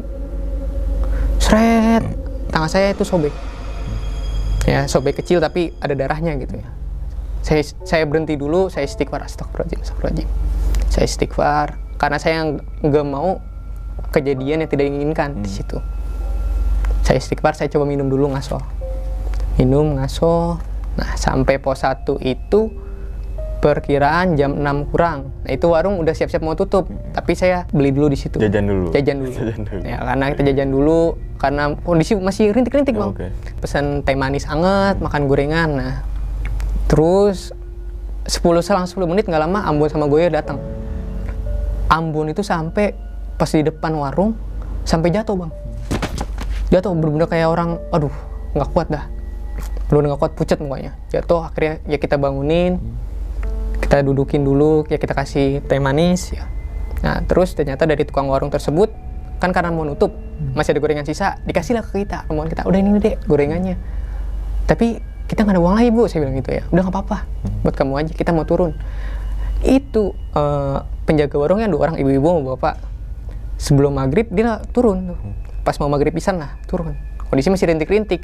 S1: Sret, tangan saya itu sobek. Ya, sobek kecil tapi ada darahnya gitu ya. Saya berhenti dulu, saya istighfar, astagfirullahaladzim. Saya istighfar, karena saya nggak mau kejadian yang tidak diinginkan di situ. Saya istighfar, saya coba minum dulu ngaso. Minum ngaso. Nah, sampai pos 1 itu perkiraan jam 6 kurang. Nah, itu warung udah siap-siap mau tutup. Tapi saya beli dulu di situ. Jajan dulu. Ya, karena kita jajan dulu karena kondisi masih rintik-rintik, Bang. Okay. Pesan teh manis anget, makan gorengan. Nah, terus selang 10 menit nggak lama Ambon sama Goyo datang. Ambon itu sampai pas di depan warung sampai jatuh, Bang. Jatuh bener-bener kayak orang, aduh, nggak kuat dah. Belum nggak kuat, pucat mukanya. Jatuh, akhirnya ya kita bangunin. Kita dudukin dulu, ya kita kasih teh manis ya. Nah, terus ternyata dari tukang warung tersebut, kan karena mau nutup, masih ada gorengan sisa, dikasihlah ke kita. Omongan kita, udah ini deh gorengannya. Tapi kita nggak ada uang lagi Bu, saya bilang gitu ya. Udah nggak apa-apa, buat kamu aja, kita mau turun. Itu penjaga warungnya 2 orang, ibu-ibu sama bapak. Sebelum maghrib dia turun tuh. Pas mau maghrib pisan lah turun. Kondisi masih rintik-rintik.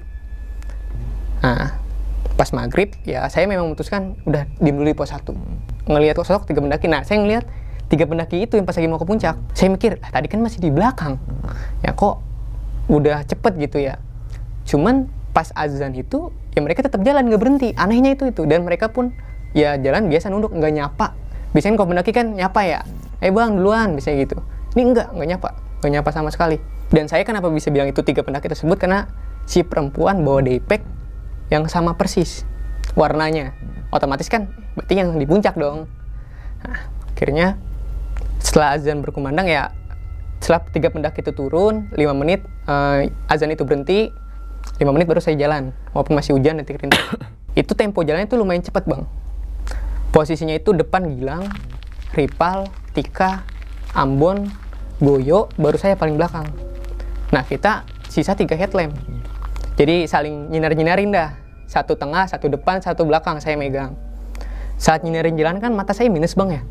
S1: Nah, pas maghrib ya saya memang memutuskan udah diem dulu di pos 1. Ngelihat sosok 3 pendaki. Nah, saya ngelihat 3 pendaki itu yang pas lagi mau ke puncak. Saya mikir, tadi kan masih di belakang. Ya kok udah cepet gitu ya. Cuman pas azan itu ya mereka tetap jalan, nggak berhenti. Anehnya itu. Dan mereka pun ya jalan biasa nunduk, nggak nyapa. Biasanya kalau pendaki kan nyapa ya. Bang duluan, biasanya gitu. Ini nggak nyapa sama sekali. Dan saya kenapa bisa bilang itu 3 pendaki tersebut, karena si perempuan bawa daypack yang sama persis warnanya. Otomatis kan berarti yang di puncak dong. Nah, akhirnya setelah azan berkumandang ya, setelah 3 pendaki itu turun 5 menit, azan itu berhenti, 5 menit baru saya jalan walaupun masih hujan dan rintik. Itu tempo jalannya itu lumayan cepat Bang. Posisinya itu depan Gilang, Ripal, Tika, Ambon, Goyo, baru saya paling belakang. Nah, kita sisa 3 headlamp. Jadi saling nyinar-nyinarin dah. 1 tengah, 1 depan, 1 belakang saya megang. Saat nyinarin jalan kan mata saya minus Bang ya.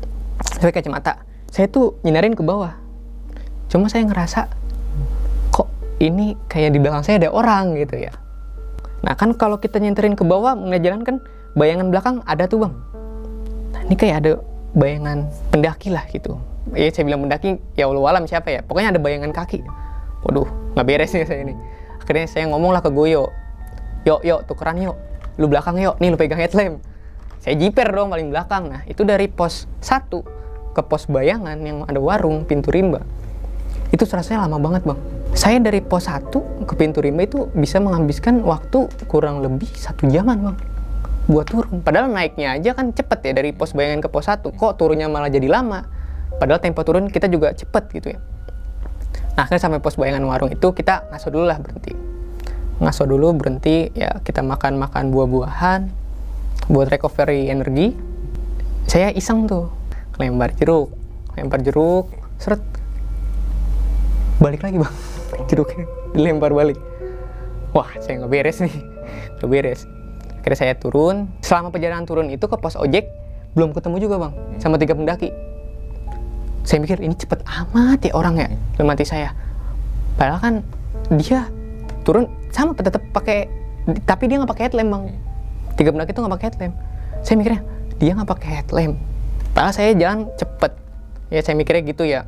S1: Saya kacamata. Saya tuh nyinarin ke bawah. Cuma saya ngerasa kok ini kayak di belakang saya ada orang gitu ya. Nah, kan kalau kita nyenterin ke bawah ngeliat jalan kan bayangan belakang ada tuh Bang. Nah, ini kayak ada bayangan pendaki lah gitu. Ya saya bilang pendaki, ya Allah alam siapa ya. Pokoknya ada bayangan kaki. Waduh, nggak beres nih saya ini. Akhirnya saya ngomong lah ke Goyo. Yuk, tukeran yuk. Lu belakang yuk, nih lu pegang headlamp. Saya jiper dong paling belakang. Nah, itu dari pos 1 ke pos bayangan yang ada warung, pintu rimba. Itu rasanya lama banget Bang. Saya dari pos 1 ke pintu rimba itu bisa menghabiskan waktu kurang lebih 1 jaman Bang. Buat turun. Padahal naiknya aja kan cepet ya, dari pos bayangan ke pos 1. Kok turunnya malah jadi lama? Padahal tempo turun kita juga cepet gitu ya. Nah, akhirnya sampai pos bayangan warung itu kita ngaso dulu lah, berhenti. Ngaso dulu, berhenti, ya kita makan-makan buah-buahan buat recovery energi. Saya iseng tuh, lempar jeruk, seret. Balik lagi Bang, jeruknya dilempar balik. Wah, saya nggak beres nih, nggak beres. Akhirnya saya turun. Selama perjalanan turun itu ke pos ojek, belum ketemu juga Bang, sama 3 pendaki. Saya mikir ini cepet amat ya orang ya, dalam hati saya. Padahal kan dia turun sama tetap pakai, tapi dia nggak pakai headlamp Bang. 3 pendaki itu nggak pakai headlamp. Saya mikirnya dia nggak pakai headlamp. Padahal saya jalan cepet. Ya saya mikirnya gitu ya.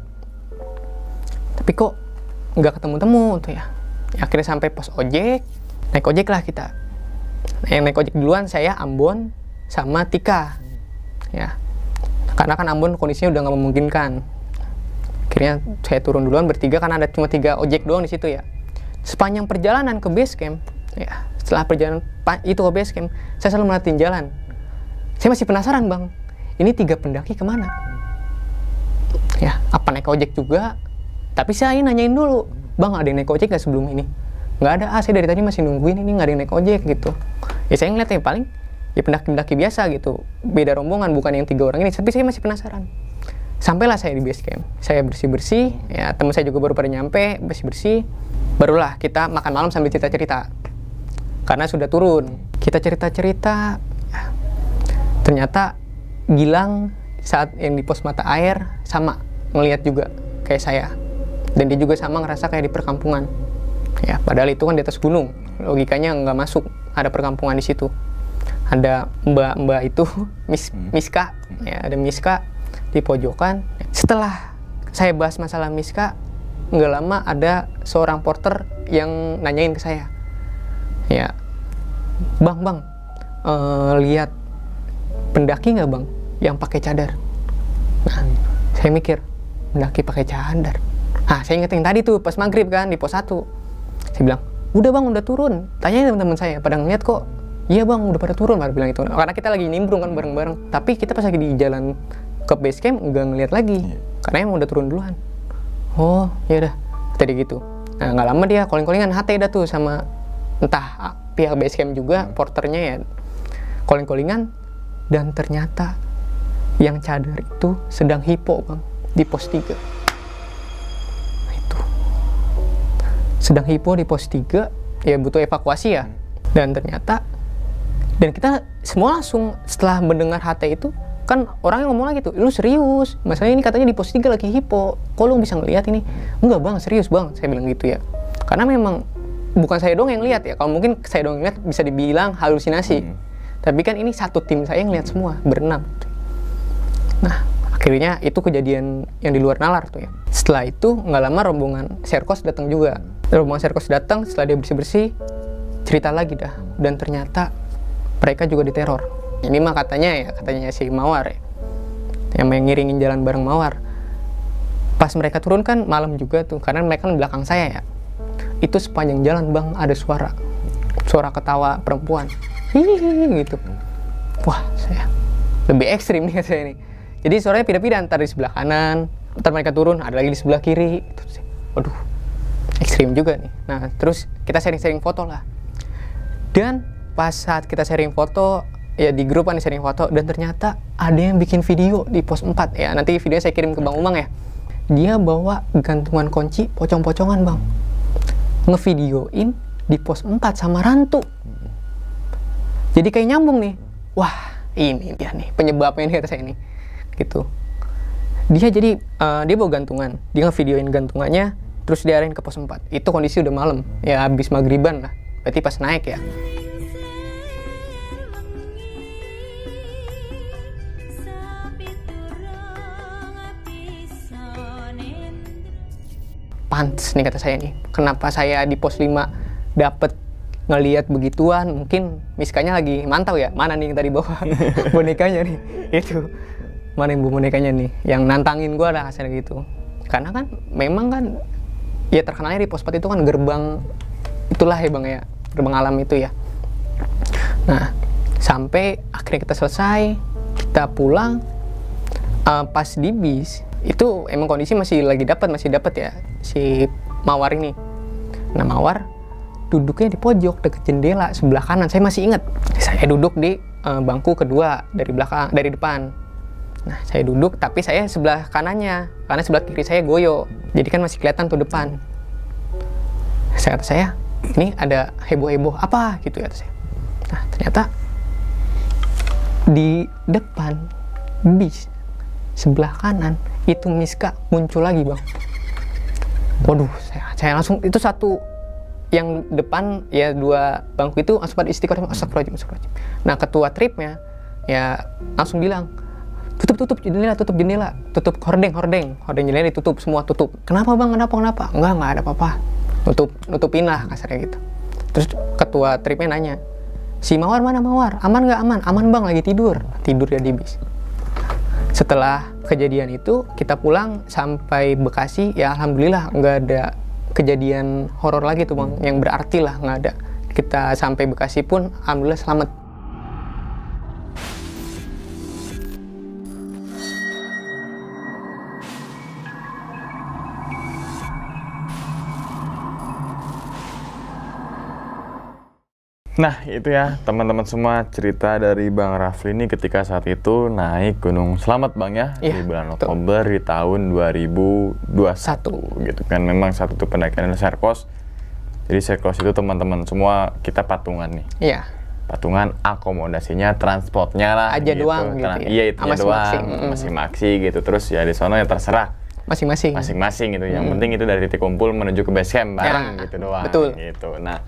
S1: Tapi kok nggak ketemu-temu tuh ya. Akhirnya sampai pos ojek, naik ojek lah kita. Yang naik ojek duluan saya, Ambon, sama Tika. Ya. Karena kan Ambon kondisinya udah nggak memungkinkan. Akhirnya saya turun duluan bertiga karena ada cuma 3 ojek doang di situ ya. Sepanjang perjalanan ke base camp, ya setelah perjalanan itu ke base camp, saya selalu merhatiin jalan. Saya masih penasaran Bang, ini 3 pendaki kemana? Ya, apa naik ojek juga? Tapi saya nanyain dulu, Bang ada yang naik ojek nggak sebelum ini? Nggak ada, saya dari tadi masih nungguin ini nggak ada yang naik ojek gitu. Ya saya ngeliatnya paling ya pendaki-pendaki biasa gitu, beda rombongan, bukan yang 3 orang ini. Tapi saya masih penasaran. Sampailah saya di base camp, saya bersih-bersih, ya teman saya juga baru pada nyampe, bersih-bersih. Barulah kita makan malam sambil cerita-cerita. Karena sudah turun, kita cerita-cerita. Ya. Ternyata Gilang saat yang di pos mata air sama ngelihat juga kayak saya. Dan dia juga sama ngerasa kayak di perkampungan. Ya, padahal itu kan di atas gunung, logikanya nggak masuk, ada perkampungan di situ. Ada mbak-mbak itu, Miska, ya ada Miska di pojokan. Setelah saya bahas masalah Miska, nggak lama ada seorang porter yang nanyain ke saya, ya, bang, lihat pendaki nggak Bang yang pakai cadar? Nah, saya mikir pendaki pakai cadar. Nah, saya inget yang tadi tuh pas maghrib kan di pos 1. Saya bilang, udah Bang, udah turun. Tanyain teman-teman saya, pada ngeliat kok. Iya Bang, udah pada turun, baru bilang itu. Karena kita lagi nimbrung kan bareng-bareng. Tapi kita pas lagi di jalan ke base camp nggak ngeliat lagi, karena emang udah turun duluan. Oh, ya udah. Tadi gitu. Nah, nggak lama dia calling-callingan HT dah tuh sama entah pihak base camp juga, porternya ya. Calling-callingan, dan ternyata yang cadar itu sedang hipo Bang di pos 3. Nah, itu sedang hipo di pos 3, ya butuh evakuasi ya. Dan ternyata, dan kita semua langsung setelah mendengar HT itu, kan orangnya ngomong lagi tuh, lu serius? Masalahnya ini katanya di pos 3 lagi hipo, kok lu bisa ngelihat ini? Enggak bang, serius bang, saya bilang gitu ya. Karena memang bukan saya doang yang lihat ya, kalau mungkin saya doang yang lihat bisa dibilang halusinasi. Tapi kan ini satu tim saya yang lihat semua, berenam. Nah, akhirnya itu kejadian yang di luar nalar tuh ya. Setelah itu, nggak lama rombongan Serkos datang juga. Rombongan Serkos datang, setelah dia bersih-bersih, cerita lagi dah. Dan ternyata mereka juga diteror. Ini mah katanya si Mawar ya, yang ngiringin jalan bareng Mawar. Pas mereka turun kan malam juga tuh, karena mereka di belakang saya ya. Itu sepanjang jalan bang ada suara ketawa perempuan, hihihi gitu. Wah, saya lebih ekstrim nih saya ini. Jadi suaranya pindah-pindah, antar di sebelah kanan, ntar mereka turun, ada lagi di sebelah kiri. Waduh, ekstrim juga nih. Nah, terus kita sharing-sharing foto lah. Dan pas saat kita sharing foto, ya di grup kan sharing foto, dan ternyata ada yang bikin video di pos 4 ya. Nanti videonya saya kirim ke Bang Umang ya. Dia bawa gantungan kunci pocong-pocongan bang, ngevideoin di pos 4 sama rantu. Jadi kayak nyambung nih. Wah, ini dia nih penyebabnya nih kata saya ini. Gitu. Dia jadi dia bawa gantungan, dia ngevideoin gantungannya, terus diarahin ke pos 4. Itu kondisi udah malam, ya habis maghriban lah. Berarti pas naik ya. Pantes nih kata saya nih, kenapa saya di pos 5 dapet ngelihat begituan. Mungkin Miskanya lagi mantau ya, mana nih yang tadi bawa bonekanya nih, itu mana yang bawa bonekanya nih, yang nantangin gua lah hasilnya gitu. Karena kan memang kan ya terkenalnya di pos 4 itu kan gerbang itulah ya bang ya, gerbang alam itu ya. Nah, sampai akhirnya kita selesai, kita pulang. Pas di bis itu emang kondisi masih dapat ya si Mawar ini. Nah, Mawar duduknya di pojok dekat jendela sebelah kanan. Saya masih ingat, saya duduk di bangku kedua dari depan. Nah, saya duduk tapi saya sebelah kanannya, karena sebelah kiri saya goyo, jadi kan masih kelihatan tuh depan. Kata saya, ini ada heboh-heboh apa gitu ya, kata saya. Nah, ternyata di depan bis sebelah kanan itu Miska muncul lagi bang. Waduh, saya langsung, itu satu yang depan ya, dua bangku itu langsung pada istiqomah, astagfirullahaladzim. Nah, ketua tripnya ya langsung bilang, tutup jendela, tutup hordeng jendela ditutup semua, tutup. Kenapa bang, kenapa? Enggak ada apa-apa, nutupin lah kasarnya gitu. Terus ketua tripnya nanya, si Mawar mana Mawar, aman nggak? Aman bang, lagi tidur ya di bis. Setelah kejadian itu kita pulang sampai Bekasi ya, alhamdulillah nggak ada kejadian horor lagi tuh bang, yang berarti lah nggak ada. Kita sampai Bekasi pun alhamdulillah selamat.
S2: Nah, itu ya teman-teman semua cerita dari Bang Rafli ini ketika saat itu naik Gunung Slamet Bang ya, di bulan Oktober di tahun 2021 gitu kan. Memang saat itu pendakian Serkos. Jadi Serkos itu teman-teman semua kita patungan nih.
S1: Iya.
S2: Patungan, akomodasinya, transportnya lah
S1: aja gitu. Doang gitu ya.
S2: Iya, itu doang. Masing-masing gitu. Terus ya di sono ya terserah masing-masing gitu. Yang penting itu dari titik kumpul menuju ke base camp bareng gitu doang.
S1: Betul.
S2: Gitu. Nah,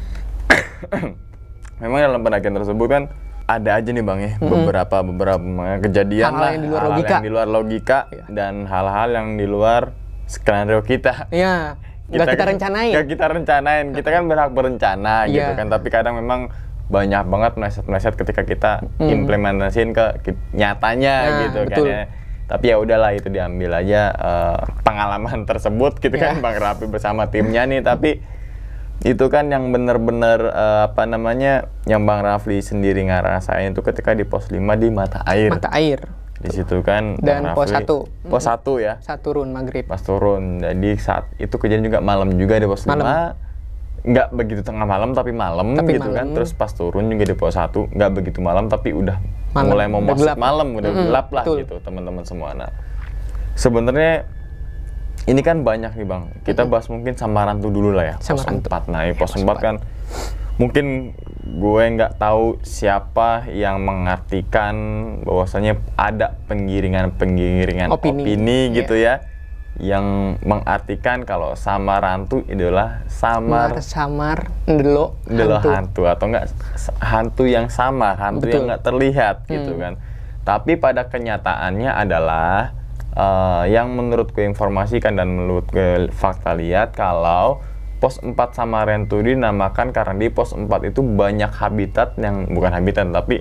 S2: memang dalam pendakian tersebut kan ada aja nih bang ya, beberapa kejadian hal-hal yang di luar logika dan hal-hal yang di luar skenario kita.
S1: Iya. Nggak kita rencanain. Kita kan berhak berencana gitu kan, tapi kadang memang banyak banget meleset ketika kita implementasiin ke nyatanya gitu kan ya. Tapi ya udahlah, itu diambil aja pengalaman tersebut gitu kan Bang Rafli bersama timnya nih. Tapi itu kan yang bener-bener yang Bang Rafli sendiri ngerasain itu ketika di pos 5 di Mata Air. Di situ kan dan
S2: Bang Rafli, pos 1 ya.
S1: Saat turun maghrib.
S2: Pas turun. Jadi saat itu kejadian juga malam juga di pos 5. Nggak begitu tengah malam tapi malam gitu kan. Terus pas turun juga di pos 1 nggak begitu malam tapi udah mulai mau masuk malam, udah gelap lah gitu teman-teman semua. Nah, sebenarnya ini kan banyak nih Bang, kita bahas mungkin sama rantu dulu lah ya, pos 4. Nah, pos 4 kan mungkin gue nggak tahu siapa yang mengartikan bahwasanya ada penggiringan opini gitu ya, yang mengartikan kalau Samarantu adalah
S1: samar ndelo
S2: hantu atau enggak hantu yang samar, hantu yang nggak terlihat gitu kan. Tapi pada kenyataannya adalah yang menurut gue informasikan dan menurut gue fakta lihat kalau Pos 4 Samarantu dinamakan karena di Pos 4 itu banyak habitat yang bukan habitat tapi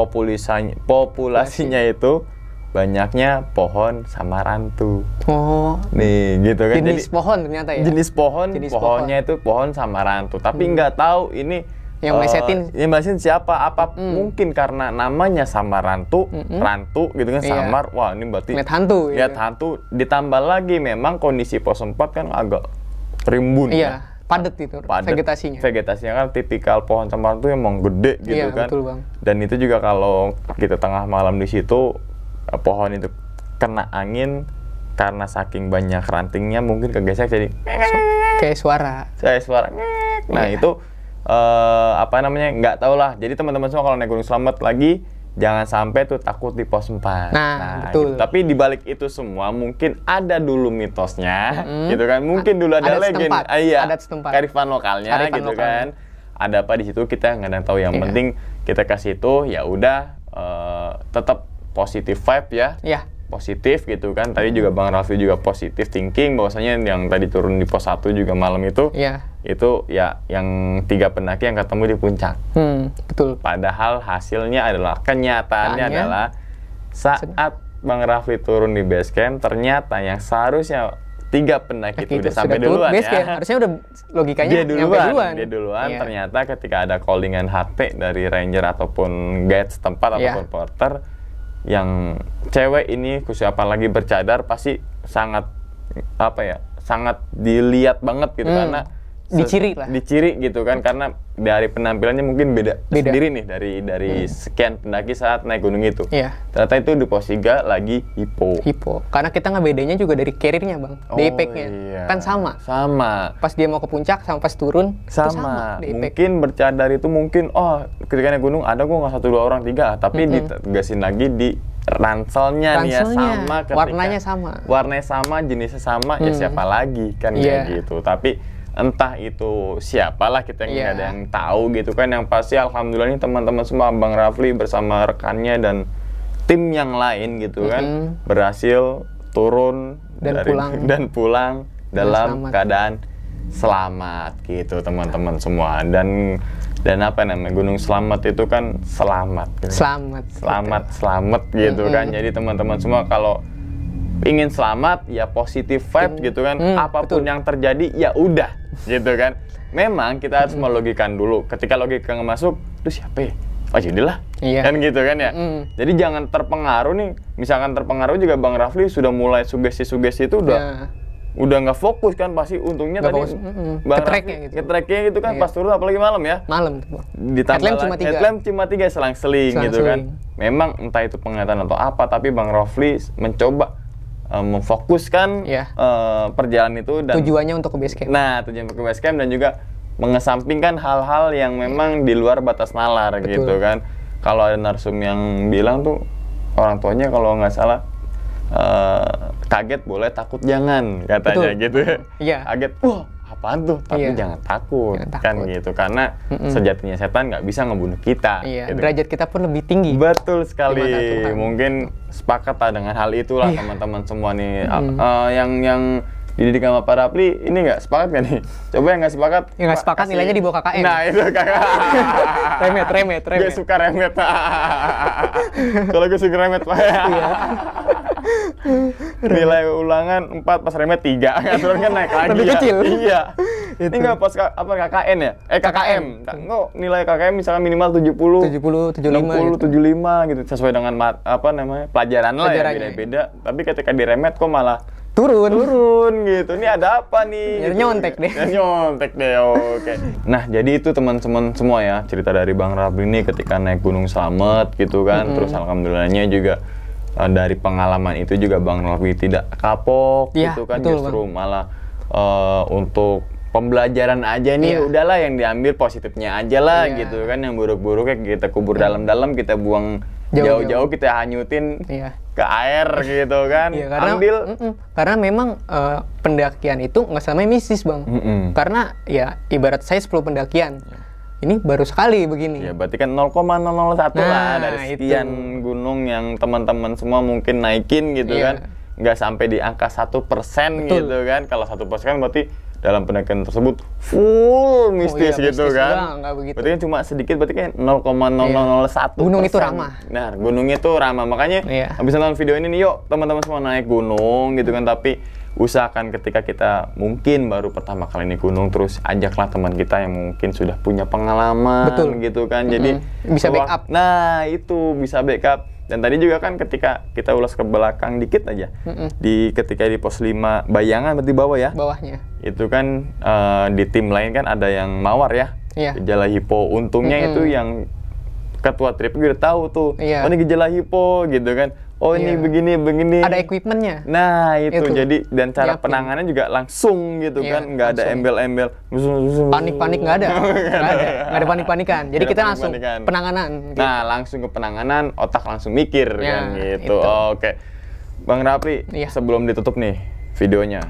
S2: populasinya itu banyaknya pohon Samarantu.
S1: Oh.
S2: Nih gitu kan.
S1: Jenis pohon ternyata ya.
S2: Jenis pohonnya itu pohon Samarantu. Tapi nggak tahu ini
S1: yang melesetin
S2: siapa? Apa mungkin karena namanya Samarantu, rantu gitu kan, samar. Wah, ini berarti
S1: lihat hantu.
S2: Lihat hantu. Ditambah lagi memang kondisi Pos 4 kan agak rimbun.
S1: Iya, padat itu vegetasinya.
S2: Vegetasinya kan tipikal pohon Samarantu emang gede gitu kan.
S1: Betul, Bang.
S2: Dan itu juga kalau kita tengah malam di situ pohon itu kena angin karena saking banyak rantingnya mungkin kegesek jadi
S1: kayak suara.
S2: Nah, itu nggak tahu lah. Jadi teman-teman semua kalau naik Gunung Slamet lagi jangan sampai tuh takut di Pos 4.
S1: Nah betul.
S2: Gitu. Tapi dibalik itu semua mungkin ada dulu mitosnya, gitu kan. Mungkin dulu ada legend,
S1: adat setempat,
S2: kearifan lokalnya, gitu kan. Ada apa di situ kita nggak ada yang tahu. Yang penting kita kasih itu ya udah tetap positif vibe ya.
S1: Iya.
S2: Positif gitu kan. Tadi juga Bang Raffi juga positif thinking bahwasanya yang tadi turun di Pos 1 juga malam itu.
S1: Iya.
S2: Itu ya yang 3 pendaki yang ketemu di puncak.
S1: Betul.
S2: Padahal hasilnya adalah kenyataannya adalah saat Bang Raffi turun di base camp ternyata yang seharusnya 3 pendaki itu udah sampai duluan ya.
S1: Harusnya udah logikanya
S2: dia duluan.
S1: Iya.
S2: Ternyata ketika ada callingan HT dari ranger ataupun guide setempat ataupun porter yang cewek ini khususnya apalagi bercadar pasti sangat sangat dilihat banget gitu karena diciri gitu kan karena dari penampilannya mungkin beda. Sendiri nih dari sekian pendaki saat naik gunung itu.
S1: Iya.
S2: Ternyata itu di Pos 3 lagi hipo.
S1: Karena kita ngebedainnya juga dari carrier-nya, Bang. Daypack-nya.
S2: Iya.
S1: Kan sama.
S2: Pas
S1: dia mau ke puncak sama pas turun
S2: sama. Mungkin bercadar itu mungkin ketika naik gunung ada kok nggak 1, 2 orang 3, tapi ditegasin lagi di ranselnya nih ya sama ketika warnanya sama jenisnya sama ya siapa lagi kan kayak gitu. Tapi entah itu siapalah kita nggak ada yang tahu gitu kan. Yang pasti alhamdulillah ini teman-teman semua Bang Rafli bersama rekannya dan tim yang lain gitu kan berhasil turun dan pulang dalam keadaan selamat gitu teman-teman semua. Dan apa namanya Gunung Slamet itu kan selamat gitu kan. Jadi teman-teman semua kalau ingin selamat ya positif vibe gitu kan. Apapun yang terjadi ya udah gitu kan. Memang kita harus melogikan dulu. Ketika logika nggak masuk, itu siapa ya? Oh jadilah kan gitu kan ya. Jadi jangan terpengaruh nih. Misalkan terpengaruh juga Bang Rafli sudah mulai sugesti-sugesti itu udah nggak fokus kan pasti untungnya
S1: gak
S2: tadi nge-tracknya gitu kan pas turun apalagi malam ya. Ditambah headlamp cuma 3 selang-seling gitu kan. Memang entah itu penglihatan atau apa tapi Bang Rafli mencoba memfokuskan perjalanan itu dan
S1: tujuannya untuk ke base camp.
S2: Nah, tujuan ke base camp dan juga mengesampingkan hal-hal yang memang di luar batas nalar gitu kan. Kalau ada narsum yang bilang tuh orang tuanya kalau nggak salah kaget boleh takut jangan katanya gitu ya. Kaget, wah apaan tuh? Tapi jangan takut kan gitu karena sejatinya setan nggak bisa ngebunuh kita.
S1: Gitu. Derajat kita pun lebih tinggi.
S2: Betul sekali. Mungkin sepakat lah dengan hal itulah teman-teman semua nih. Yang dididik sama Pak Rafli ini nggak sepakat nggak nih? Coba yang nggak sepakat.
S1: Yang nggak sepakat nilainya di bawah KKM.
S2: Nah itu KKM.
S1: remet.
S2: Gue suka remet. Kalau gue suka remet Pak. Nilai ulangan 4 pas remet 3. Aturan kan naik lagi.
S1: Lebih kecil.
S2: Iya. Ini nggak pas KKN ya? KKM. Nggak nilai KKM misalnya minimal 70,
S1: 70,
S2: 75 gitu. Sesuai dengan pelajaran lah ya beda-beda. Tapi ketika di remet kok malah turun gitu. Ini ada apa nih?
S1: Nyontek
S2: deh. Oke. Nah, jadi itu teman-teman semua ya, cerita dari Bang Rafli ini ketika naik Gunung Slamet gitu kan. Terus alhamdulillahnya juga dari pengalaman itu juga Bang Rafli tidak kapok gitu kan. Justru malah untuk pembelajaran aja nih,
S1: Iya.
S2: udahlah yang diambil positifnya aja lah
S1: Iya.
S2: gitu kan, yang buruk-buruknya kita kubur dalam-dalam, kita buang jauh-jauh, kita hanyutin
S1: Iya.
S2: ke air gitu kan.
S1: Iya, karena
S2: Ambil
S1: karena memang pendakian itu nggak selamanya mistis, Bang. Karena ya ibarat saya 10 pendakian. Ini baru sekali begini.
S2: ya berarti kan 0,001 lah
S1: Nah,
S2: dari
S1: itu.
S2: sekian gunung yang teman-teman semua mungkin naikin gitu
S1: Iya.
S2: kan. Nggak sampai di angka 1%
S1: Betul.
S2: gitu kan. Kalau 1% berarti dalam pendakian tersebut full mistis
S1: iya,
S2: gitu
S1: mistis
S2: kan.
S1: doang, nggak begitu.
S2: Berarti kan cuma sedikit, berarti kan 0,0001%.
S1: Gunung itu ramah.
S2: Nah, gunungnya itu ramah. Makanya
S1: Iya.
S2: habis nonton video ini nih, yuk teman-teman semua naik gunung gitu kan. Tapi usahakan ketika kita mungkin baru pertama kali naik gunung, terus ajaklah teman kita yang mungkin sudah punya pengalaman.
S1: Betul.
S2: Gitu kan. Jadi
S1: Bisa backup.
S2: Nah, itu bisa backup. Dan tadi juga kan ketika kita ulas ke belakang dikit aja, ketika di pos 5 Bayangan berarti bawah ya,
S1: Bawahnya.
S2: itu kan di tim lain kan ada yang mawar ya,
S1: Iya.
S2: gejala hipo. Untungnya itu yang ketua trip udah tahu tuh,
S1: Iya.
S2: oh ini gejala hipo gitu kan, oh ini
S1: Iya.
S2: begini.
S1: Ada equipmentnya.
S2: Nah itu,
S1: Itu.
S2: jadi dan cara
S1: Nyiapin.
S2: penanganannya juga langsung gitu
S1: Iya,
S2: kan, nggak ada
S1: langsung.
S2: embel-embel,
S1: Panik-panik nggak ada. Nggak ada panik-panikan. Jadi
S2: Nggak ada
S1: kita langsung
S2: panik-panikan.
S1: penanganan. Gitu.
S2: Nah, langsung ke penanganan, otak langsung mikir
S1: Ya,
S2: kan gitu.
S1: itu.
S2: Oke. Bang Rapli,
S1: Iya.
S2: sebelum ditutup nih videonya,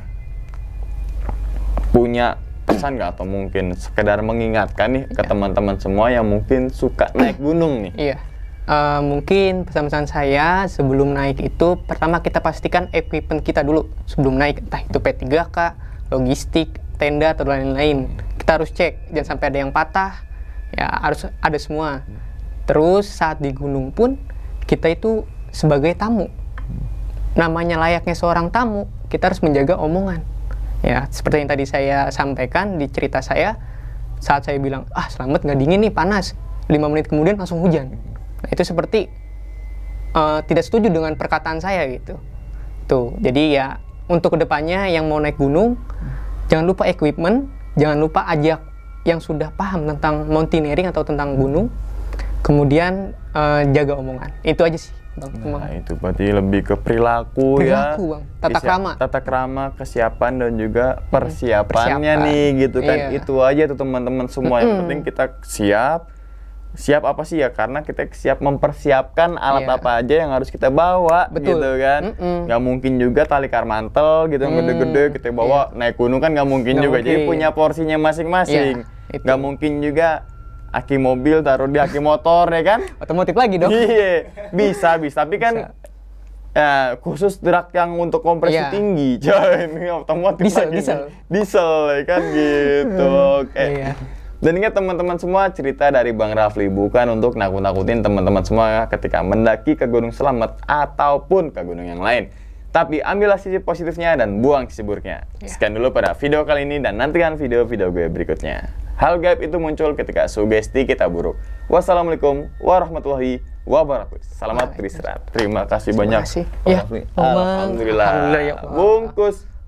S2: punya pesan nggak atau mungkin sekedar mengingatkan nih ke teman-teman semua yang mungkin suka naik gunung nih?
S1: Iya. Mungkin pesan-pesan saya sebelum naik itu, pertama kita pastikan equipment kita dulu sebelum naik. Entah itu P3K, logistik, tenda, atau lain-lain. Kita harus cek, jangan sampai ada yang patah. Ya, harus ada semua. Terus saat di gunung pun, kita itu sebagai tamu. Namanya layaknya seorang tamu, kita harus menjaga omongan. Ya, seperti yang tadi saya sampaikan di cerita saya, saat saya bilang, selamat nggak dingin nih, panas. 5 menit kemudian langsung hujan. Nah, itu seperti tidak setuju dengan perkataan saya gitu. Tuh, jadi ya untuk kedepannya yang mau naik gunung, jangan lupa equipment, jangan lupa ajak yang sudah paham tentang mountaineering atau tentang gunung, kemudian jaga omongan. Itu aja sih, Bang.
S2: Nah, itu berarti lebih ke perilaku ya.
S1: Bang. Tata krama.
S2: Tata krama, kesiapan dan juga persiapannya
S1: Persiapan.
S2: nih gitu kan.
S1: Iya.
S2: Itu aja tuh teman-teman semua. Yang penting kita siap. Siap apa sih ya? Karena kita siap mempersiapkan alat
S1: Iya.
S2: apa aja yang harus kita bawa.
S1: Betul.
S2: Gitu kan. Nggak mungkin juga tali karmantel gitu yang gede-gede kita bawa naik gunung kan nggak mungkin
S1: Nggak
S2: juga. Jadi
S1: mungkin.
S2: punya porsinya masing-masing.
S1: Iya, itu.
S2: Nggak mungkin juga aki mobil taruh di aki motor ya kan.
S1: Otomotif lagi dong.
S2: Iya, bisa. Tapi kan ya, khusus truk yang untuk kompresi
S1: Iya.
S2: tinggi, coy. Ini otomotif
S1: Diesel,
S2: lagi nih.
S1: diesel.
S2: Diesel, ya kan gitu. Oke.
S1: Iya.
S2: Dan ingat teman-teman semua, cerita dari Bang Rafli bukan untuk nakut-nakutin teman-teman semua ketika mendaki ke Gunung Slamet ataupun ke gunung yang lain. Tapi ambillah sisi positifnya dan buang sisi buruknya. Sekian dulu pada video kali ini dan nantikan video-video gue berikutnya. Hal gaib itu muncul ketika sugesti kita buruk. Wassalamualaikum warahmatullahi wabarakatuh. Selamat beristirahat. Terima kasih banyak.
S1: kasih.
S2: Bang
S1: Ya,
S2: Rafli.
S1: Bang.
S2: Alhamdulillah.
S1: Alhamdulillah, ya Allah.
S2: Bungkus.